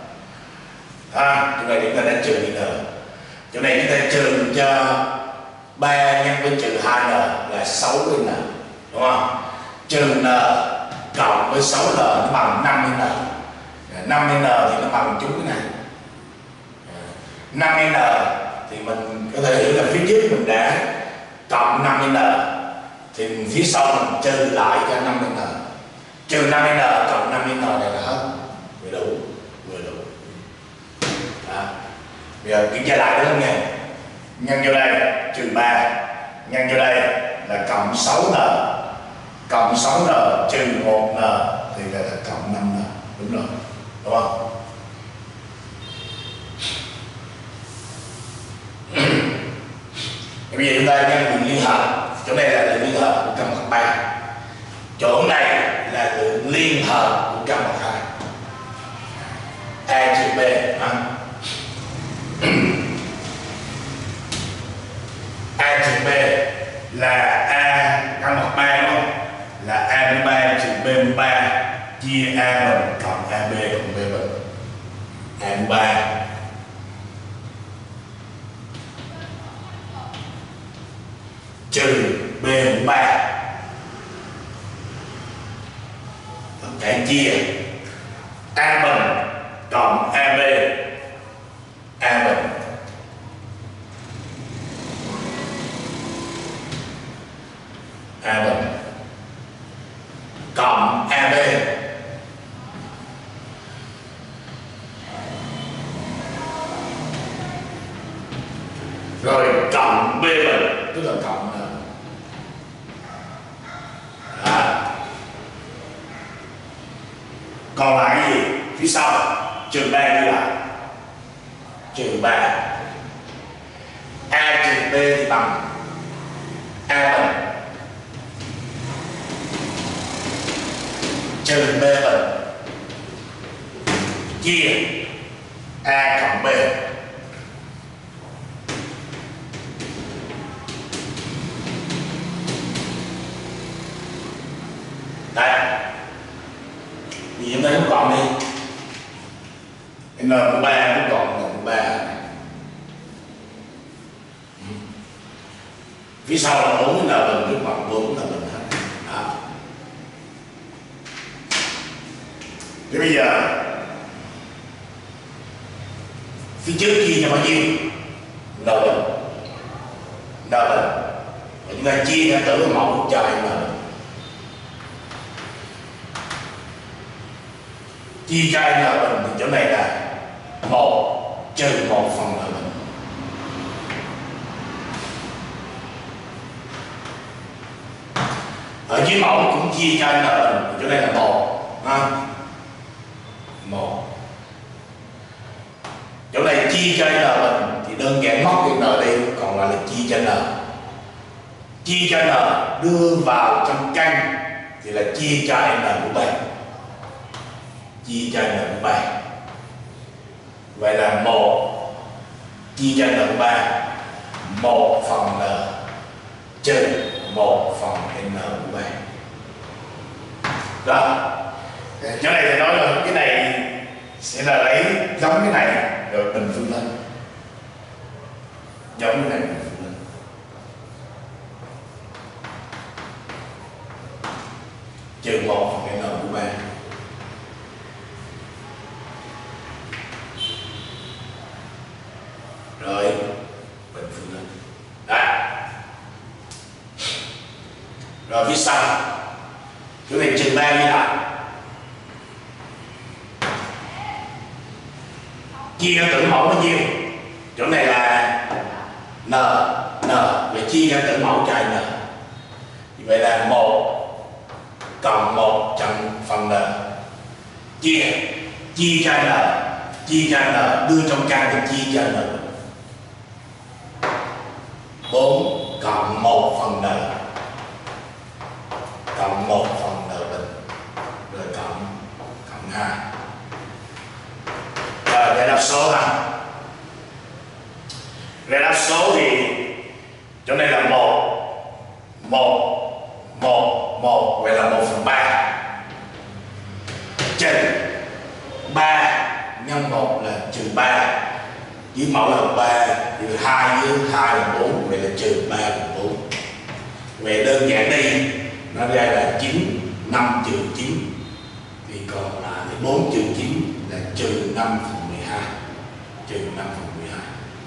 À, chỗ này chúng ta đã trừ đi n, chỗ này chúng ta trừ cho ba nhân với trừ hai n là sáu với n, đúng không? Trừ n cộng với sáu n nó bằng năm n, năm n thì nó bằng chú cái này. năm n thì mình có thể hiểu là phía trước mình đã cộng năm n thì phía sau mình trừ lại cho năm n, trừ năm n cộng năm n này là hết, vừa đủ, vừa đủ. Đó. Bây giờ kiểm tra lại đó nghe, nhân vô đây trừ ba, nhân vô đây là cộng sáu n, cộng sáu n trừ một n thì là cộng năm n, đúng rồi, đúng không? Bây giờ chúng ta nhân lượng liên hợp, chỗ này là lượng liên hợp của căn bậc ba, chỗ này là lượng liên hợp của căn bậc hai, a trừ b. À. A trừ b là a căn bậc ba, đúng không? Là a mũ ba trừ b mũ ba chia a bình cộng ab cộng b bình. A mũ ba trừ b mũ ba tất cả chia a bình cộng ab, a bình a bình cộng ab rồi cộng b bình, tức là cộng n. À. Còn lại cái gì? Phía sau trừ ba như là trừ ba, a trừ b thì bằng a bình trừ b bình chia a cộng b. Đây, vì chúng ta cũng gọn đi, n mũ ba cũng gọn n mũ ba, phía sau là bốn n bình, trước mặt bốn n bình hết. Đó. Thì bây giờ phía trước chia cho bao nhiêu? N bình, n bình, và chúng ta chia ra tử mẫu cho n bình. Chia cho n bình thì chỗ này là một trừ một phần n bình. Ở dưới mẫu cũng chia cho n bình, chỗ này là một, ha? một. Chỗ này chia cho n bình thì đơn giản móc cái n đi, còn lại là chia cho n. Chia cho n đưa vào trong căn thì là chia cho n mũ ba, chia cho n mũ ba. Vậy là một chia cho n mũ ba, một phần n trừ một phần n mũ ba. Đó, chỗ này thì nói là cái này sẽ là lấy giống cái này rồi bình phương lên, giống cái này bình phương lên. Trừ một phần cái n của ba. Rồi bình phương lên. Đấy. Rồi phía sau chỗ này trừ ba như lại, chia ra tử mẫu bao nhiêu? Chỗ này là n, n và chia ra tử mẫu cho n. Như vậy là một cộng một chấm phần n, chia chia cho n, chia cho n, đưa trong căn thì chia cho n. bốn cộng một phần n, cộng một phần n bình, rồi cộng cộng hai. Rồi giải đáp số ha. Giải đáp số thì chỗ này là một, một, một, một, vậy là một phần ba. Trừ ba nhân một là trừ ba. Dưới mẫu là ba, trừ hai với hai là bốn, vậy là trừ ba phần bốn. Vậy đơn giản đi, nó ra là chín, năm trừ chín. Thì còn lại thì bốn trừ chín là trừ năm phần mười hai. Trừ năm phần mười hai.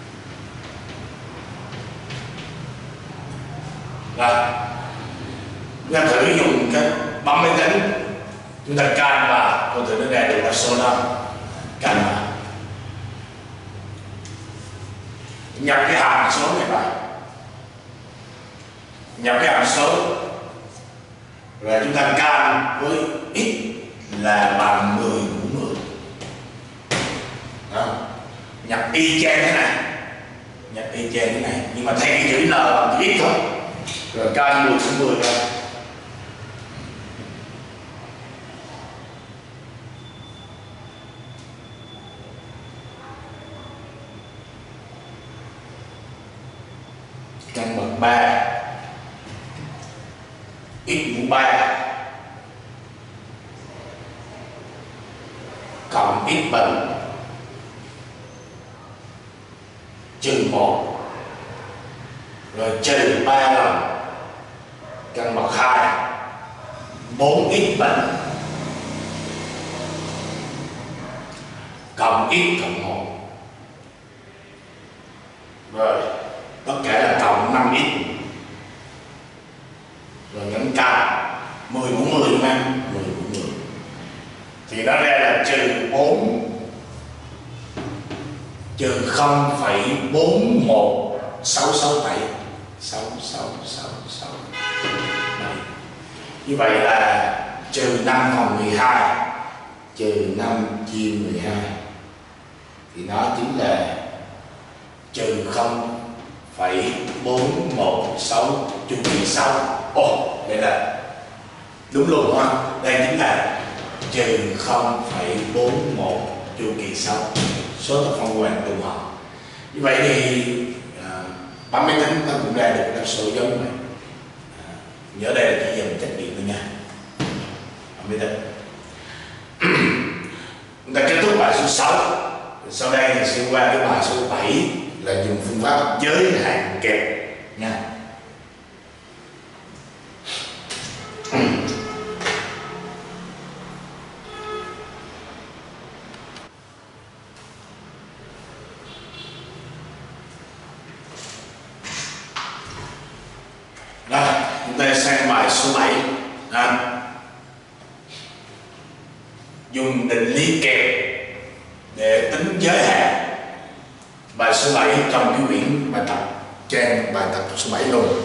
Rồi, chúng ta thử dùng cái bấm máy tính, chúng ta can vào, coi thử nó ra được là số năm. Can vào, nhập cái hàm số này vào, nhập cái hàm số, rồi chúng ta can với x là bằng mười mũ mười. Đó. Nhập y chang thế này, nhập y chang thế này, nhưng mà thay cái chữ n bằng chữ x thôi. Rồi can mười mũ mười rồi. Căn bậc ba, x mũ ba cộng x bình trừ một, rồi trừ ba lần căn bậc hai bốn x bình cộng x cộng một, rồi tất cả là cộng năm x, rồi nhấn căn mười mũ mười đúng không? mười mũ mười thì nó ra là trừ bốn, trừ không phẩy bốn một sáu sáu bảy sáu sáu sáu sáu bảy. Như vậy là trừ năm phần mười hai, trừ năm chia mười hai thì nó chính là trừ không phẩy bốn một sáu chu kỳ sáu. Ồ, đây là đúng luôn ha. Đây chính là trừ không phẩy bốn một chu kỳ sáu, số thập phân hoàn tuần hoàn. Như vậy thì à, bấm máy tính ta cũng ra được đáp số giống như vậy. À, nhớ đây là chỉ dòng trách nhiệm thôi nha. Bấm máy tính. Chúng ta kết thúc bài số sáu. Sau đây thì sẽ qua cái bài số bảy là dùng phương pháp giới hạn kẹp nha. Rồi, chúng ta sang bài số bảy. À, dùng định lý kẹp để tính giới hạn. Bài số bảy trong cái quyển bài tập, trang bài tập số bảy luôn.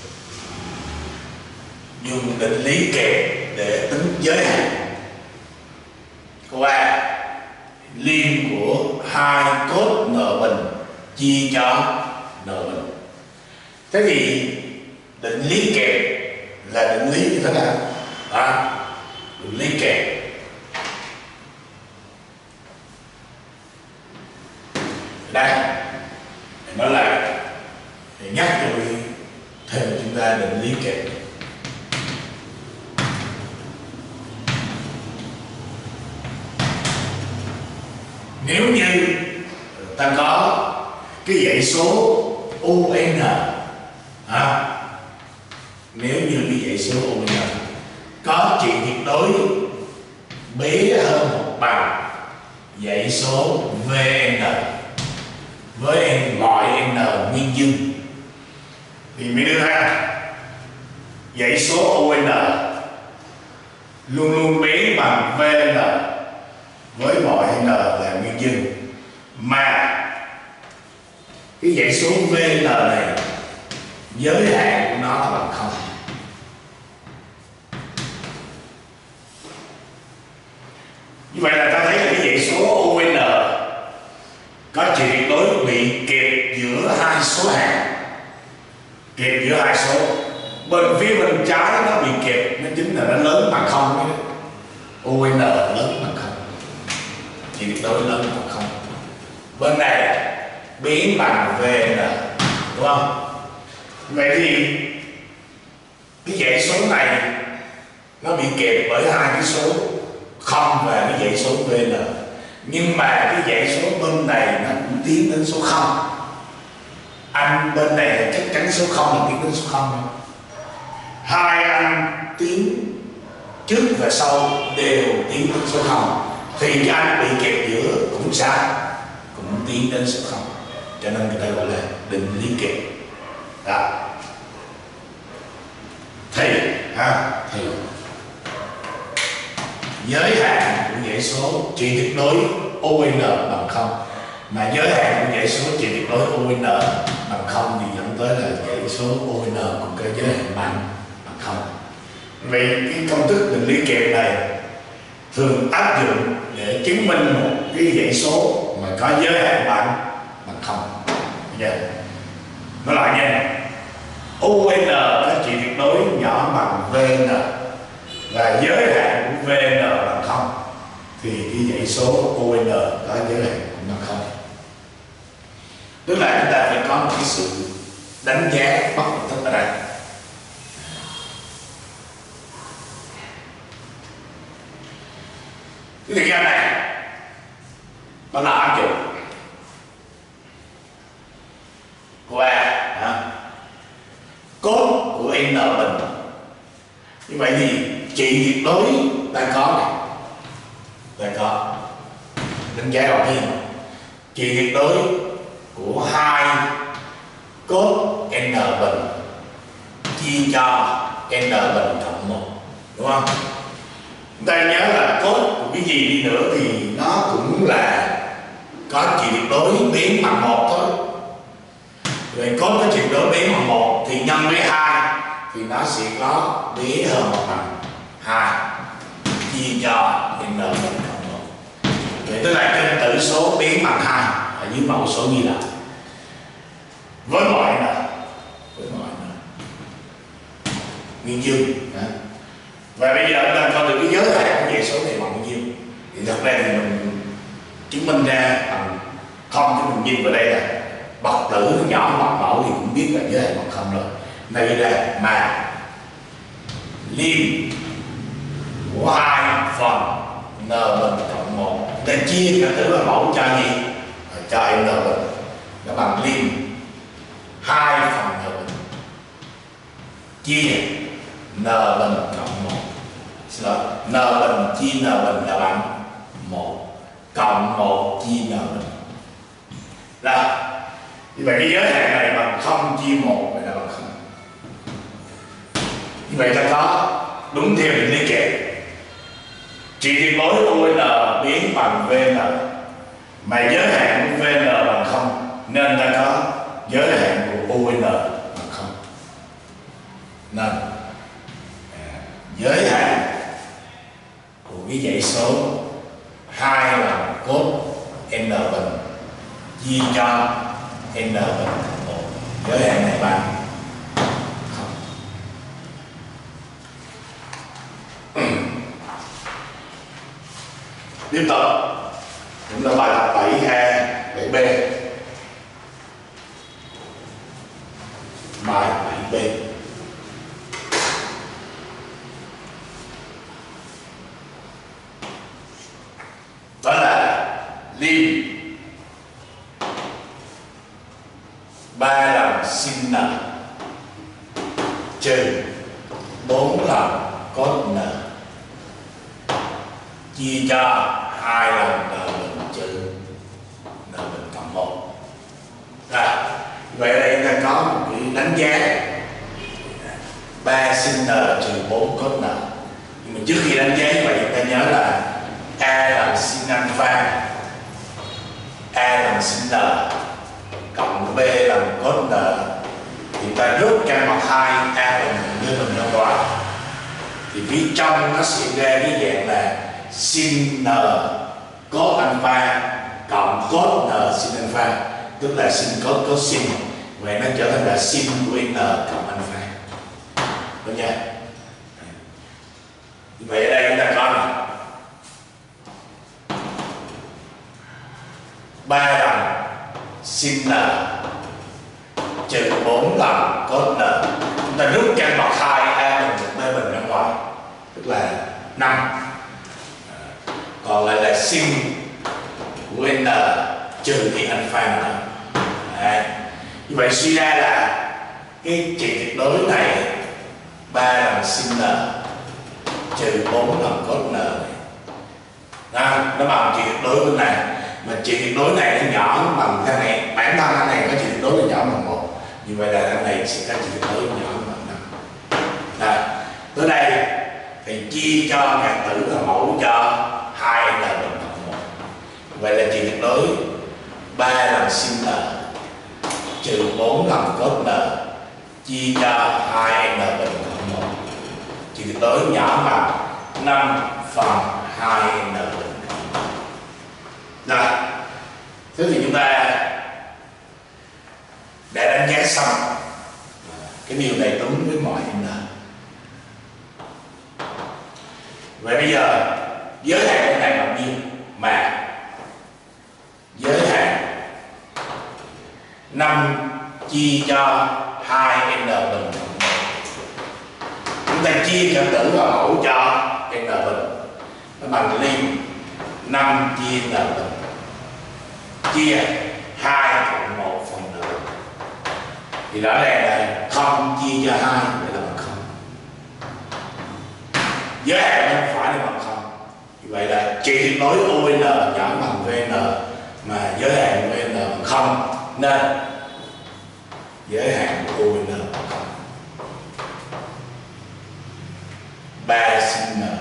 Dùng định lý kẹp để tính giới hạn. Câu A, liên của hai cốt n bình chia cho n bình. Thế thì định lý kẹp là định lý như thế nào? À, định lý kẹp đây, nói lại để nhắc cho thêm chúng ta định lý kẹp. Nếu như ta có cái dãy số u en à, nếu như cái dãy số u en có trị tuyệt đối bé hơn một bằng dãy số vn với n mọi n nguyên dương, thì mới đưa ra dãy số u en luôn luôn bé bằng vn với mọi n là nguyên dương, mà cái dãy số vn này giới hạn của nó là bằng không. Như vậy là ta thấy là cái dãy số u en có trị tuyệt đối bị kẹp giữa hai số hạng, kẹp giữa hai số. Bên phía bên trái nó bị kẹp, nó chính là nó lớn bằng không đấy. u en lớn bằng không, trị tuyệt đối lớn bằng không. Bên này biến bằng vn, đúng không? Vậy thì cái dãy số này nó bị kẹp bởi hai cái số không và cái dãy số vn, nhưng mà cái dãy số bên này nó cũng tiến đến số không. Anh bên này chắc chắn số không là tiến đến số không. Hai anh tiến trước và sau đều tiến đến số không, thì cái anh bị kẹp giữa cũng sai, cũng tiến đến số không. Cho nên người ta gọi là định lý kẹp. Đó. Thì ha, thì giới hạn của dãy số trị tuyệt đối u en bằng không, mà giới hạn của dãy số trị tuyệt đối u en bằng không thì dẫn tới là dãy số u en cũng có giới hạn bằng bằng không. Vậy cái công thức định lý kẹp này thường áp dụng để chứng minh một cái dãy số mà có giới hạn bằng bằng không. Yeah. Nói lại nha, u en có trị tuyệt đối nhỏ bằng vn và giới hạn của vn bằng không, thì cái dãy số u en có giới hạn bằng không. Tức là chúng ta phải có một cái sự đánh giá bất công thức ở đây. Cái thời gian này nó là áp dụng qua hả? Cốt của n bình. Như vậy thì trị tuyệt đối ta có này, ta có đánh giá đầu tiên trị tuyệt đối của hai cốt n bình chia cho n bình cộng một, đúng không? Chúng ta nhớ là cốt của cái gì đi nữa thì nó cũng là có trị tuyệt đối biến bằng một thôi. Vậy cốt có trị tuyệt đối biến bằng một thì nhân với hai thì nó sẽ có bé hơn một bằng hai chia cho n bình cộng một. Vậy tức là trên tử số biến bằng hai ở dưới mẫu số ghi lại với mọi n, với mọi n nguyên dương. Và bây giờ chúng ta coi được cái giới hạn của dãy số này bằng bao nhiêu. Thì thật ra thì mình chứng minh ra bằng không, chứ mình nhìn vào đây là bậc tử nó nhỏ bằng mẫu thì cũng biết là giới hạn bằng không rồi. Đây là mà liêm của hai phần n bình cộng một, ta chia cả tử và mẫu cho gì? Cho n bình nó bằng liêm hai phần n bình chia n bình cộng một. N bình chia n bình là bằng một cộng một chia n bình. Rồi, như vậy cái giới hạn này bằng không chia một, vậy là bằng không. Như vậy ta có đúng theo định lý kẹp trị tuyệt đối u en biến bằng vn, mà giới hạn của vn bằng không, nên ta có giới hạn của u en bằng không. Nên giới hạn của cái dãy số hai là cốt n bình chia cho n bình một, giới hạn này bằng không. Tiếp tục chúng ta bài tập bảy a bảy b. Bài bảy b đó là liêm ba lần sin n trừ bốn lần cos n chia cho hai lần n bình trừ n bình cộng một. Rồi, vậy ở đây ta có một cái đánh giá ba sin n trừ bốn cos n. Nhưng mà trước khi đánh giá như vậy chúng ta nhớ là a lần sin alpha, a lần sin n cộng b lần cos n thì ta rút căn bậc hai a bằng đưa mình ra ngoài, thì phía trong nó sẽ ra cái dạng là sin n cos alpha cộng cos n sin alpha, tức là sin cos cos sin, vậy nó trở thành là sin của n cộng alpha. Được chưa? Vậy ở đây chúng ta có này ba lần sin n trừ bốn lần cos n, chúng ta rút căn bậc hai a bình trừ b bình ra ngoài, tức là năm. Còn lại là sin của n trừ cái alpha nữa. Đấy. Như vậy suy ra là cái trị tuyệt đối này ba lần sin n trừ bốn lần cos n này. Đó, nó bằng trị tuyệt đối bên này, mà trị tuyệt đối này nó nhỏ bằng cái này, bản thân cái này có trị tuyệt đối là nhỏ bằng một, như vậy là cái này sẽ có trị tuyệt đối nhỏ bằng năm. Đó, tới đây thì chia cho ngàn tử là mẫu cho hai n bình cộng một, vậy là trị tuyệt đối ba lần sin n trừ bốn lần cos n chia cho hai n bình cộng một, trị tuyệt đối nhỏ bằng năm phần hai n bình cộng một. Rồi, thế thì chúng ta đã đánh giá xong cái điều này đúng với mọi n. Vậy bây giờ giới hạn cái này bao nhiêu? Mà giới hạn năm chia cho hai n bình cộng một. Chúng ta chia cho tử vào mẫu cho n bình, nó bằng liên năm chia n bình chia hai cộng một phần n, thì rõ ràng là không chia cho hai, vậy là bằng không. Giới hạn nó phải là bằng không, vậy là trị tuyệt đối o n nhỏ bằng vn, mà giới hạn của n bằng không, nên giới hạn của o n bằng không. ba sin n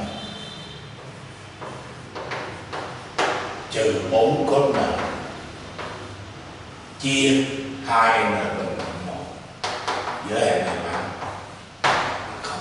trừ bốn cos n chia hai n bình cộng một, giới hạn này bằng không.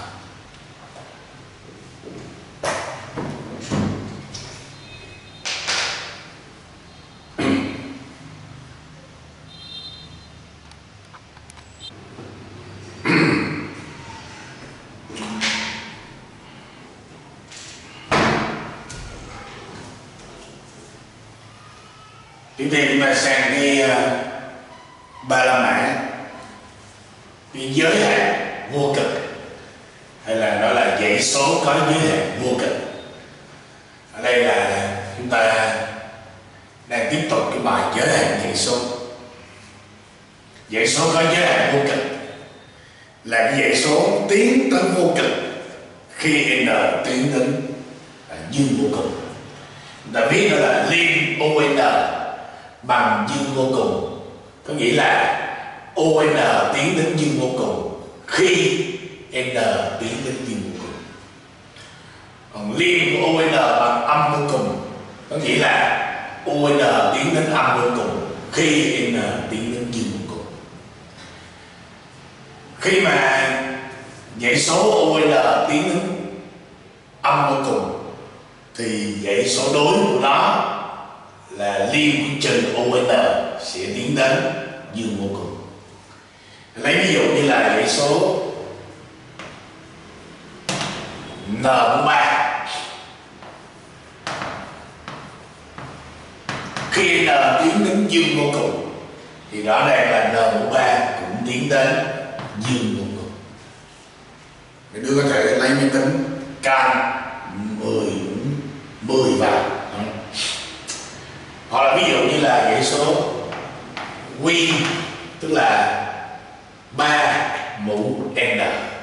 Tiếp theo chúng ta sang cái uh, ba la mã, cái giới hạn vô cực, hay là nói là dãy số có giới hạn vô cực. Ở đây là chúng ta đang tiếp tục cái bài giới hạn dãy số. Dãy số có giới hạn vô cực là cái dãy số tiến tới vô cực khi n tiến đến dương vô cùng. Chúng ta viết đó là liên o n bằng dương vô cùng, có nghĩa là o n tiến đến dương vô cùng khi n tiến đến dương vô cùng. Còn liên của o n bằng âm vô cùng, có nghĩa là o n tiến đến âm vô cùng khi n tiến đến dương vô cùng. Khi mà dãy số o n tiến đến âm vô cùng thì dãy số đối của nó là liên của trừ o n sẽ tiến đến dương vô cùng. Lấy ví dụ như là dãy số n mũ ba, khi n tiến đến dương vô cùng thì rõ ràng là n mũ ba cũng tiến đến dương vô cùng. Người đưa có thể lấy máy tính can mười mười vào, hoặc là ví dụ như là dãy số quy tức là ba mũ n.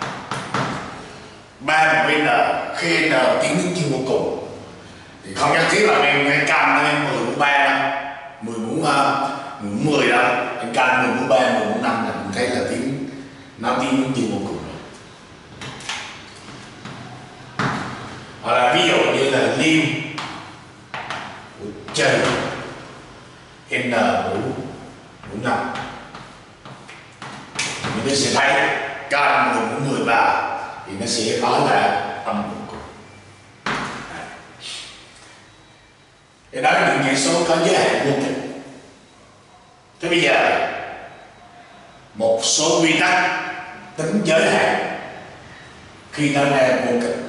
ba mũ n khi n tiến đến dương vô cùng thì không nhất thiết là em em canh em mười mũ ba đâu, mười mũ mũ mười đâu, em canh mười mũ ba, mười mũ năm là mình thấy là tiếng nó tiến đến dương vô cùng rồi. Hoặc là ví dụ như là liêm trên n mũ mũ năm, mình sẽ thấy canh mười mũ mười ba thì nó sẽ có là âm vô cùng. Thì đó là những dãy số có giới hạn vô kịch. Thế bây giờ một số quy tắc tính giới hạn khi nó ra vô kịch,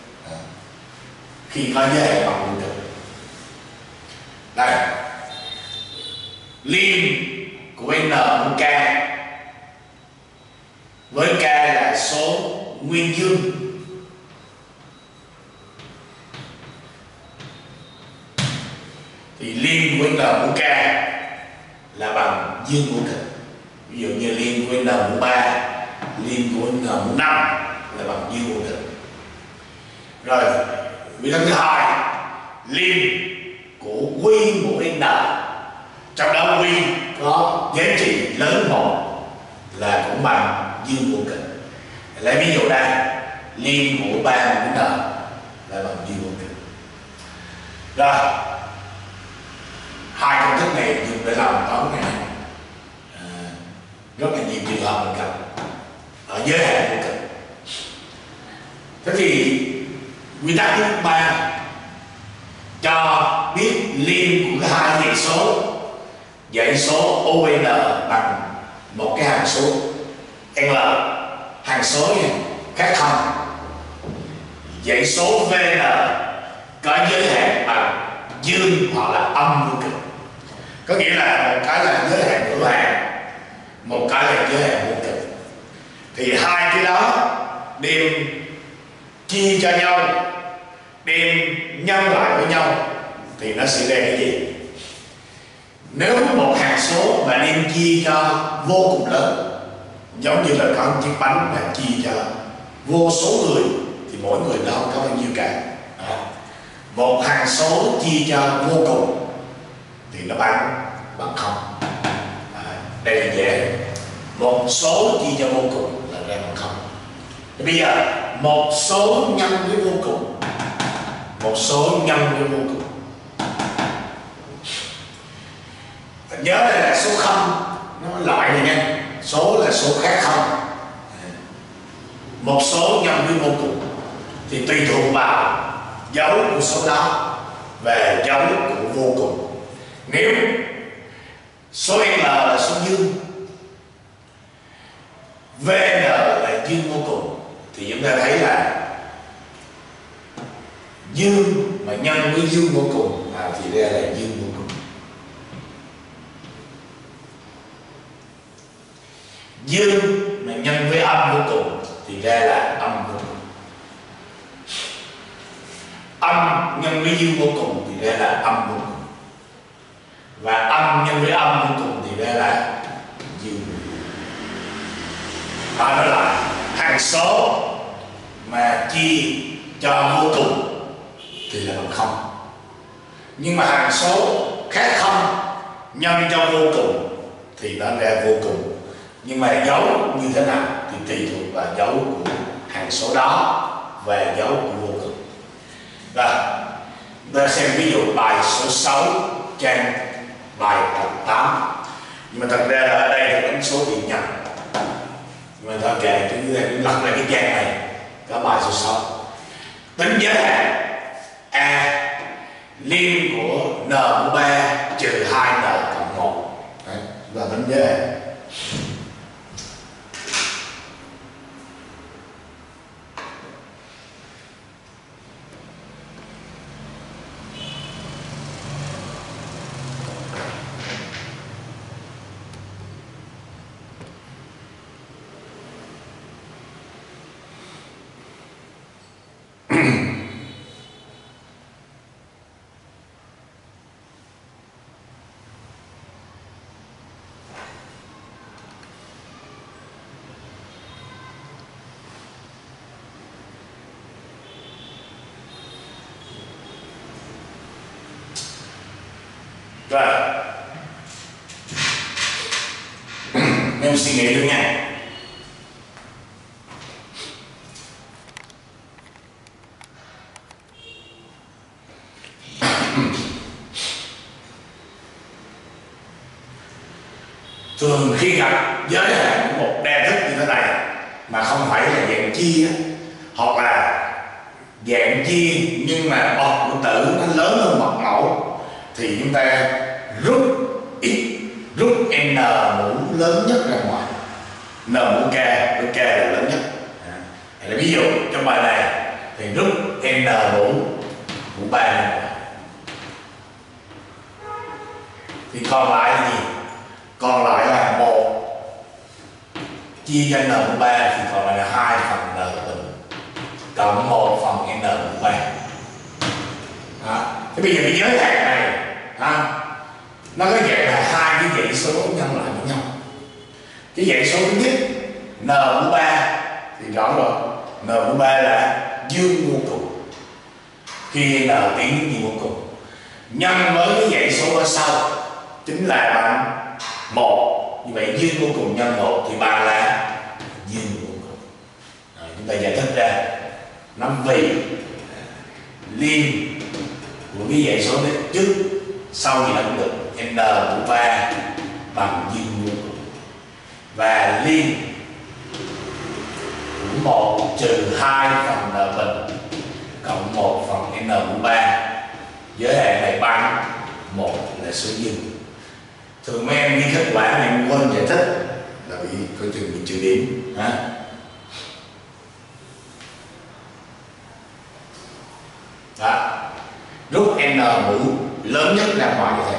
khi có giới hạn bằng vô kịch. Đây, liêm của n mũ k với k là số nguyên dương thì liêm của n mũ k là bằng dương vô kịch. Ví dụ như liêm của n mũ ba, liêm của n mũ năm là bằng dương vô kịch. Rồi quy tắc thứ hai, liêm của quy mũ n, trong đó quy có giá trị lớn một là cũng bằng dương vô kịch. Lấy ví dụ đây, liêm của ba mũ n là bằng dương vô kịch. Rồi hai công thức này dùng để làm toán này à, rất là nhiều trường hợp mình gặp ở giới hạn vô kịch. Thế thì quy tắc thứ ba cho biết liêm của hai dãy số, dãy số o n bằng một cái hàm số n, hàm số này khác không, dãy số vn có giới hạn bằng dương hoặc là âm vô kịch. Có nghĩa là một cái là giới hạn hữu hạn, một cái là giới hạn vô kịch. Thì hai cái đó đem chia cho nhau, đem nhân lại với nhau thì nó sẽ ra cái gì? Nếu một hạt số mà đem chia cho vô cùng lớn, giống như là có một chiếc bánh mà chia cho vô số người thì mỗi người nó không có bao nhiêu cả. Đó. Một hạt số chia cho vô cùng thì nó bằng bằng không. À, đây là dễ. Một số chia cho vô cùng là ra bằng không. Thì bây giờ một số nhân với vô cùng, một số nhân với vô cùng. Nhớ đây là số không, nó loại này nha. Số là số khác không. Một số nhân với vô cùng thì tùy thuộc vào dấu của số đó và dấu của vô cùng. Nếu số n là số dương, vn là dương vô cùng thì chúng ta thấy là dương mà nhân với dương vô cùng à, thì đây là dương vô cùng. Dương mà nhân với âm vô cùng thì ra là âm vô cùng. Âm nhân với dương vô cùng thì ra là âm vô cùng. Và âm nhân với âm vô cùng thì ra là dương vô cùng. Đó là hằng số mà chia cho vô cùng thì là bằng không. Nhưng mà hằng số khác không nhân cho vô cùng thì nó ra vô cùng. Nhưng mà dấu như thế nào thì tùy thuộc vào dấu của hằng số đó và dấu của vô cùng. Rồi, ta xem ví dụ bài số sáu trang bài tám. Nhưng mà thật ra là ở đây là đánh số điện nhầm. Nhưng mà thôi kệ, cứ lật lại cái trang này có bài số sáu. Tính giới hạn A liêm của n mũ ba trừ hai n cộng một. Đấy, là tính giới hạn. Rồi em suy nghĩ được nha. Thường khi gặp giới hạn của một đa thức như thế này mà không phải là dạng chia hoặc là dạng chia nhưng mà bậc của tử nó lớn hơn bậc mẫu thì chúng ta rút x rút n mũ lớn nhất ra ngoài, n mũ k, mũ k là lớn nhất. À, là ví dụ trong bài này thì rút n mũ mũ ba ra ngoài thì còn lại là gì? Còn lại là một chia cho n mũ ba thì còn lại là hai phần n bình cộng một phần n mũ ba. Thế bây giờ cái giới hạn này ha, nó có dạng là hai cái dãy số nhân lại với nhau. Cái dãy số thứ nhất n mũ ba thì rõ rồi, n mũ ba là dương vô cùng khi n tiến đến dương vô cùng, nhân với cái dãy số ở sau chính là bằng một. Như vậy dương vô cùng nhân một thì bằng là dương vô cùng. Rồi, chúng ta giải thích ra năm vì liên của cái dãy số trước sau gì là cũng được n mũ ba bằng dương vô cùng, và liên của một trừ hai phần n bình cộng một phần n mũ ba, giới hạn này bằng một là số dương. Thường mấy em ghi kết quả này em quên giải thích là bị coi chừng bị trừ điểm ha. Đó, rút n mũ lớn nhất ra ngoài như thế.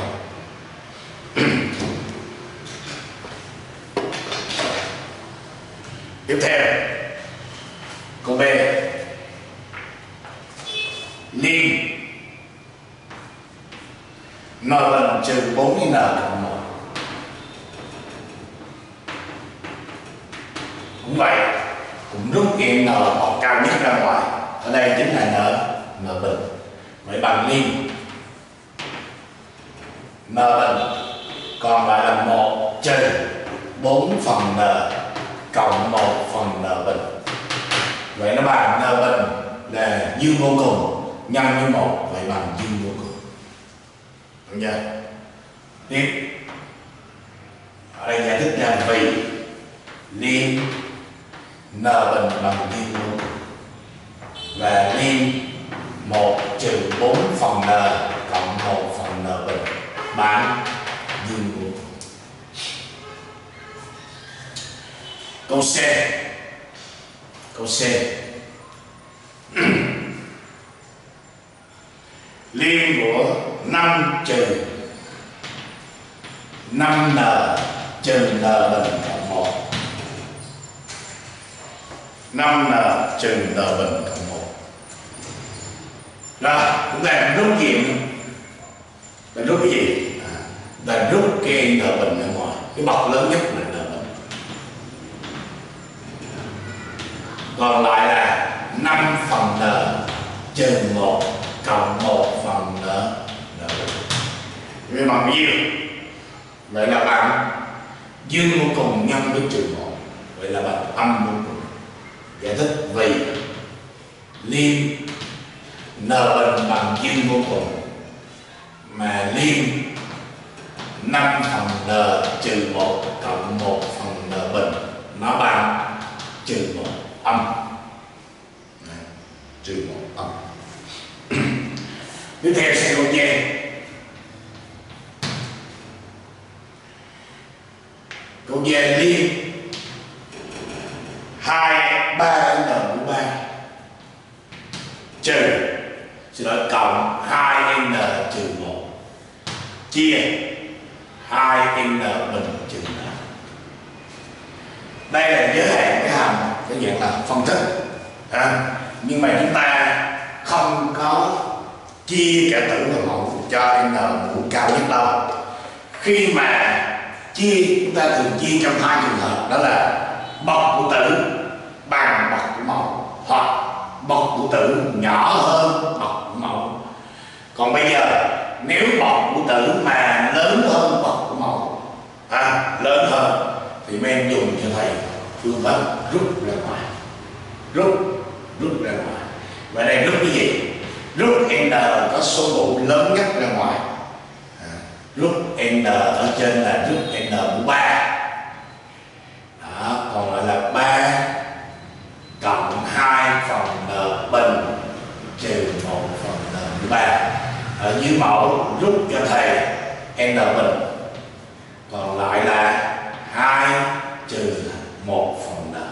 Tiếp theo câu B, liên n bình trừ bốn n cộng một. Cũng vậy, cũng rút n hoặc cao nhất ra ngoài, ở đây chính là n n bình. Vậy bằng liên n bình còn lại là một trừ bốn phần n cộng một phần n bình. Vậy nó bằng n bình là dương vô cùng nhân với một, vậy bằng dương vô cùng. Đúng chưa? Tiếp, ở đây giải thích ra vì liên n bình bằng dương vô cùng và liên một trừ bốn phần n cộng một phần n bình bằng dương vô cùng. Câu C, câu C liên của năm trừ năm n trừ n bình cộng một, năm n trừ n bình cộng một. Rồi chúng ta rút gì? Là rút cái gì? À, là rút cái n bình ra ngoài, cái bậc lớn nhất là n bình. Còn lại là năm phần n trừ một cộng một phần n n bình. Vậy bằng bao nhiêu? Vậy là bằng dương vô cùng nhân với trừ một, vậy là bằng âm vô cùng. Giải thích vì liên n bình bằng dương vô cùng mà liên năm phần n trừ một cộng một phần n bình nó bằng trừ một âm. Đấy, trừ một âm. Tiếp theo sẽ câu D, câu D liên hai ba n mũ ba trừ xin lỗi cộng hai n trừ một chia hai n bình trừ n. Đây là giới hạn cái hàm cái dạng là phân tích à, nhưng mà chúng ta không có chia cả tử và mẫu cho n mũ cao nhất đâu. Khi mà chia chúng ta thường chia trong hai trường hợp, đó là bậc của tử bằng bậc của mẫu hoặc bậc của tử nhỏ hơn bậc của mẫu. Còn bây giờ nếu bậc của tử mà lớn hơn bậc của mẫu, à, lớn hơn thì mấy em dùng cho thầy phương pháp rút ra ngoài, rút rút ra ngoài. Và đây rút cái gì? Rút n có số mũ lớn nhất ra ngoài, à, rút n ở trên là rút n mũ ba. Đó, còn lại là ba cộng hai phần n bình trừ một phần n mũ ba. Ở dưới mẫu rút cho thầy n bình, còn lại là hai trừ một phần n.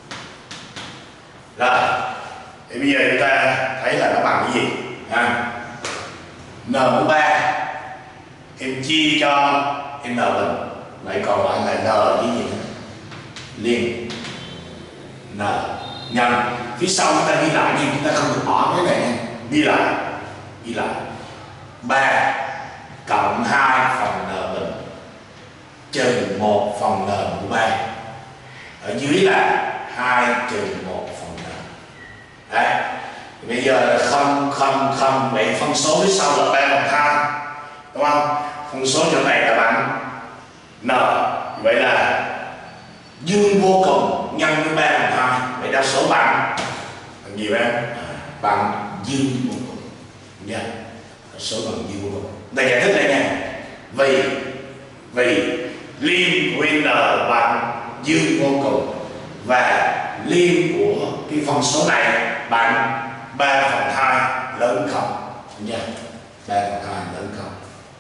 Rồi, thì bây giờ chúng ta thấy là nó bằng cái gì? À, n mũ ba em chia cho n bình, vậy còn lại là n với gì nữa? Liên n nhân. Phía sau chúng ta ghi lại nhưng chúng ta không được bỏ cái này nha. Ghi lại, ghi lại ba cộng hai phần n bình trừ một phần n mũ ba. Ở dưới là hai trừ một phần n. Đấy, bây giờ là không không không, vậy phân số phía sau là ba bằng hai, đúng không? Phân số chỗ này là bằng n, vậy là dương vô cùng nhân với ba bằng hai, vậy đa số bằng bằng nhiều em? Bằng dương vô cùng nha. Đa số bằng dương vô cùng. Đây giải thích đây nha. Vì vì liên của n bằng dương vô cùng và liên của cái phân số này bằng ba phần hai lớn không nha. ba phần hai lớn không.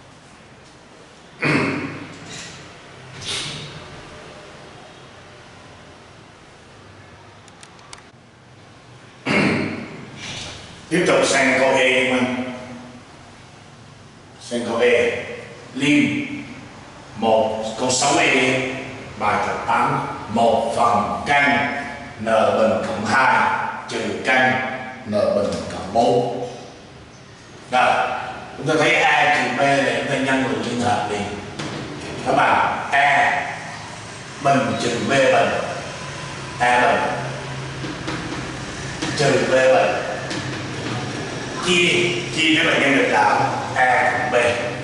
Tiếp tục sang câu E em. Sang câu E. Liên một câu sáu E bài tập tám, một phần căn n bình cộng hai trừ căn n bình cộng bốn. Rồi, chúng ta thấy A trừ B để chúng ta nhân lượng liên hợp liền. Các bạn, A bình trừ B bình, A bình trừ B bình, chia chia cho là nhân được đạo A cộng B.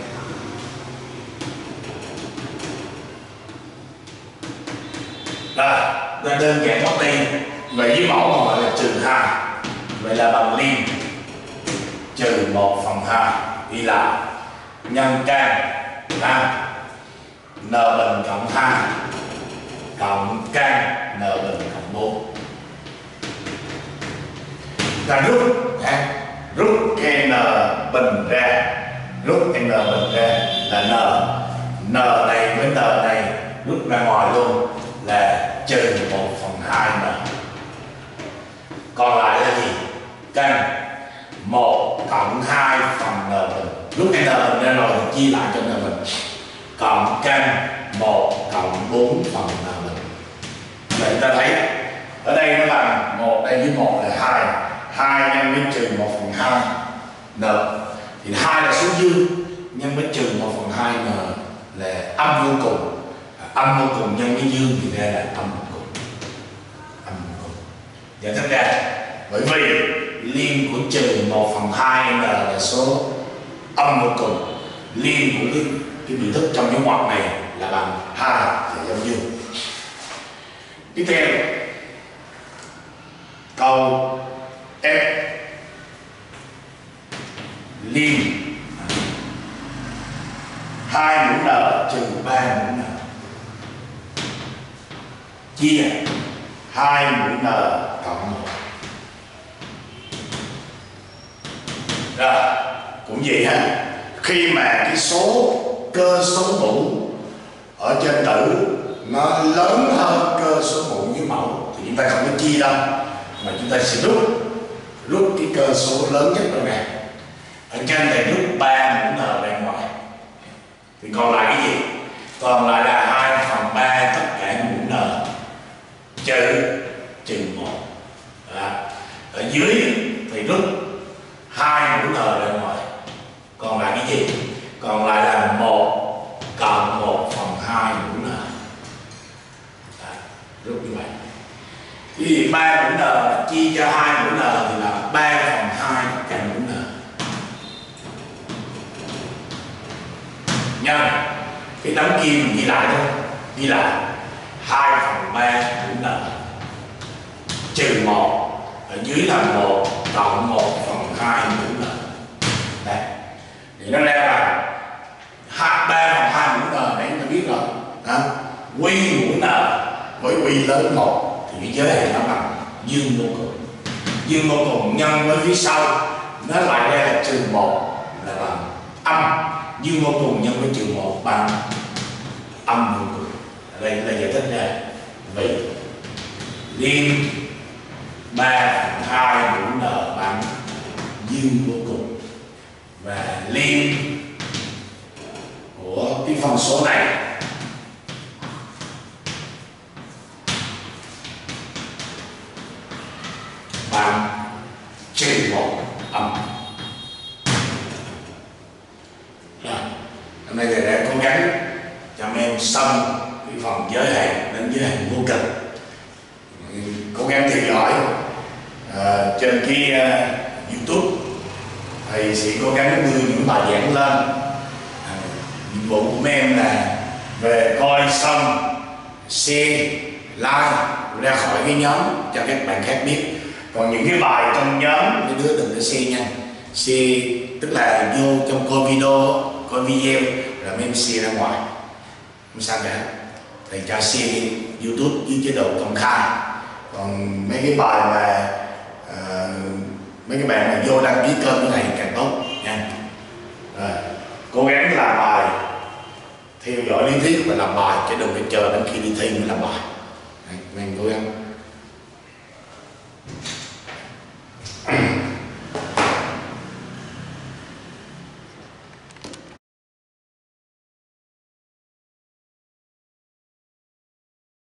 Rồi, ta đơn giản góc đi. Vậy với mẫu còn gọi là trừ hai, vậy là bằng liên trừ một phần hai đi lại nhân căn ha, n bình cộng hai cộng căn n bình cộng bốn. Ta rút ha, rút cái n bình ra, rút n bình ra là n, n này với n này rút ra ngoài luôn là trừ một phần hai n. Còn lại là gì? Căn một cộng hai phần n bình, rút n bình ra rồi thì chia lại cho n bình, cộng căn một cộng bốn phần n bình. Vậy ta thấy ở đây nó là một đây với một là hai, hai nhân với trừ một phần hai n, thì hai là số dương nhân với trừ một phần hai n là âm vô cùng, âm vô cùng nhân với dương thì ra là âm vô cùng, âm vô cùng. Giải thích ra bởi vì liên của trừ một phần hai n là số âm vô cùng, liên của cái, cái biểu thức trong dấu ngoặc này là bằng hai là dấu dương. Tiếp theo câu F liên hai mũ n trừ ba mũ n chia hai mũ n cộng một. Rồi, cũng vậy ha. Khi mà cái số cơ số mũ ở trên tử nó lớn hơn cơ số mũ với mẫu thì chúng ta không có chia đâu, mà chúng ta sẽ rút rút cái cơ số lớn nhất rồi nè. Ở trên này rút ba mũ n ra ngoài thì còn lại cái gì? Còn lại là hai phần ba tất cả mũ n trừ trừ một. Ở dưới thì rút hai mũ n ra ngoài, còn lại cái gì? Còn lại là một cộng một phần hai mũ n. Rút như vậy thì ba mũ n chia cho hai mũ n thì là ba phần hai tất cả mũ n. nhân cái tấm kia mình ghi lại thôi, ghi lại hai phần ba của n trừ một, ở dưới là một cộng một phần hai của n. Đấy, thì nó ra là hai ba phần hai mũ n đấy, chúng ta biết rồi. Hả? Quy mũ n với quy lớn một thì cái giới hạn nó bằng dương vô cùng. Dương vô cùng nhân với phía sau nó lại ra là trừ một là bằng âm. Dương vô cùng nhân với trừ một bằng âm vô cùng. Đây là giải thích ra vì liên ba phần hai mũ n bằng dương vô cùng, và liên của cái phân số này bằng trừ một âm. Hôm nay thầy đã cố gắng cho em em xong cái phần giới hạn đến giới hạn vô cực. Cố gắng theo dõi à, trên cái uh, YouTube thầy sẽ cố gắng đưa những bài giảng lên. À, nhiệm vụ của em là về coi xong share like ra khỏi cái nhóm cho các bạn khác biết. Còn những cái bài trong nhóm mấy đứa đừng có share nha. Share tức là vô trong coi video, coi video rồi em share ra ngoài, không sao cả. Thầy cho share YouTube với chế độ công khai. Còn mấy cái bài mà uh, mấy cái bạn mà vô đăng ký kênh của thầy càng tốt nha. Rồi, cố gắng làm bài, theo dõi lý thuyết và làm bài chứ đừng phải chờ đến khi đi thi mới làm bài. Mình cố gắng.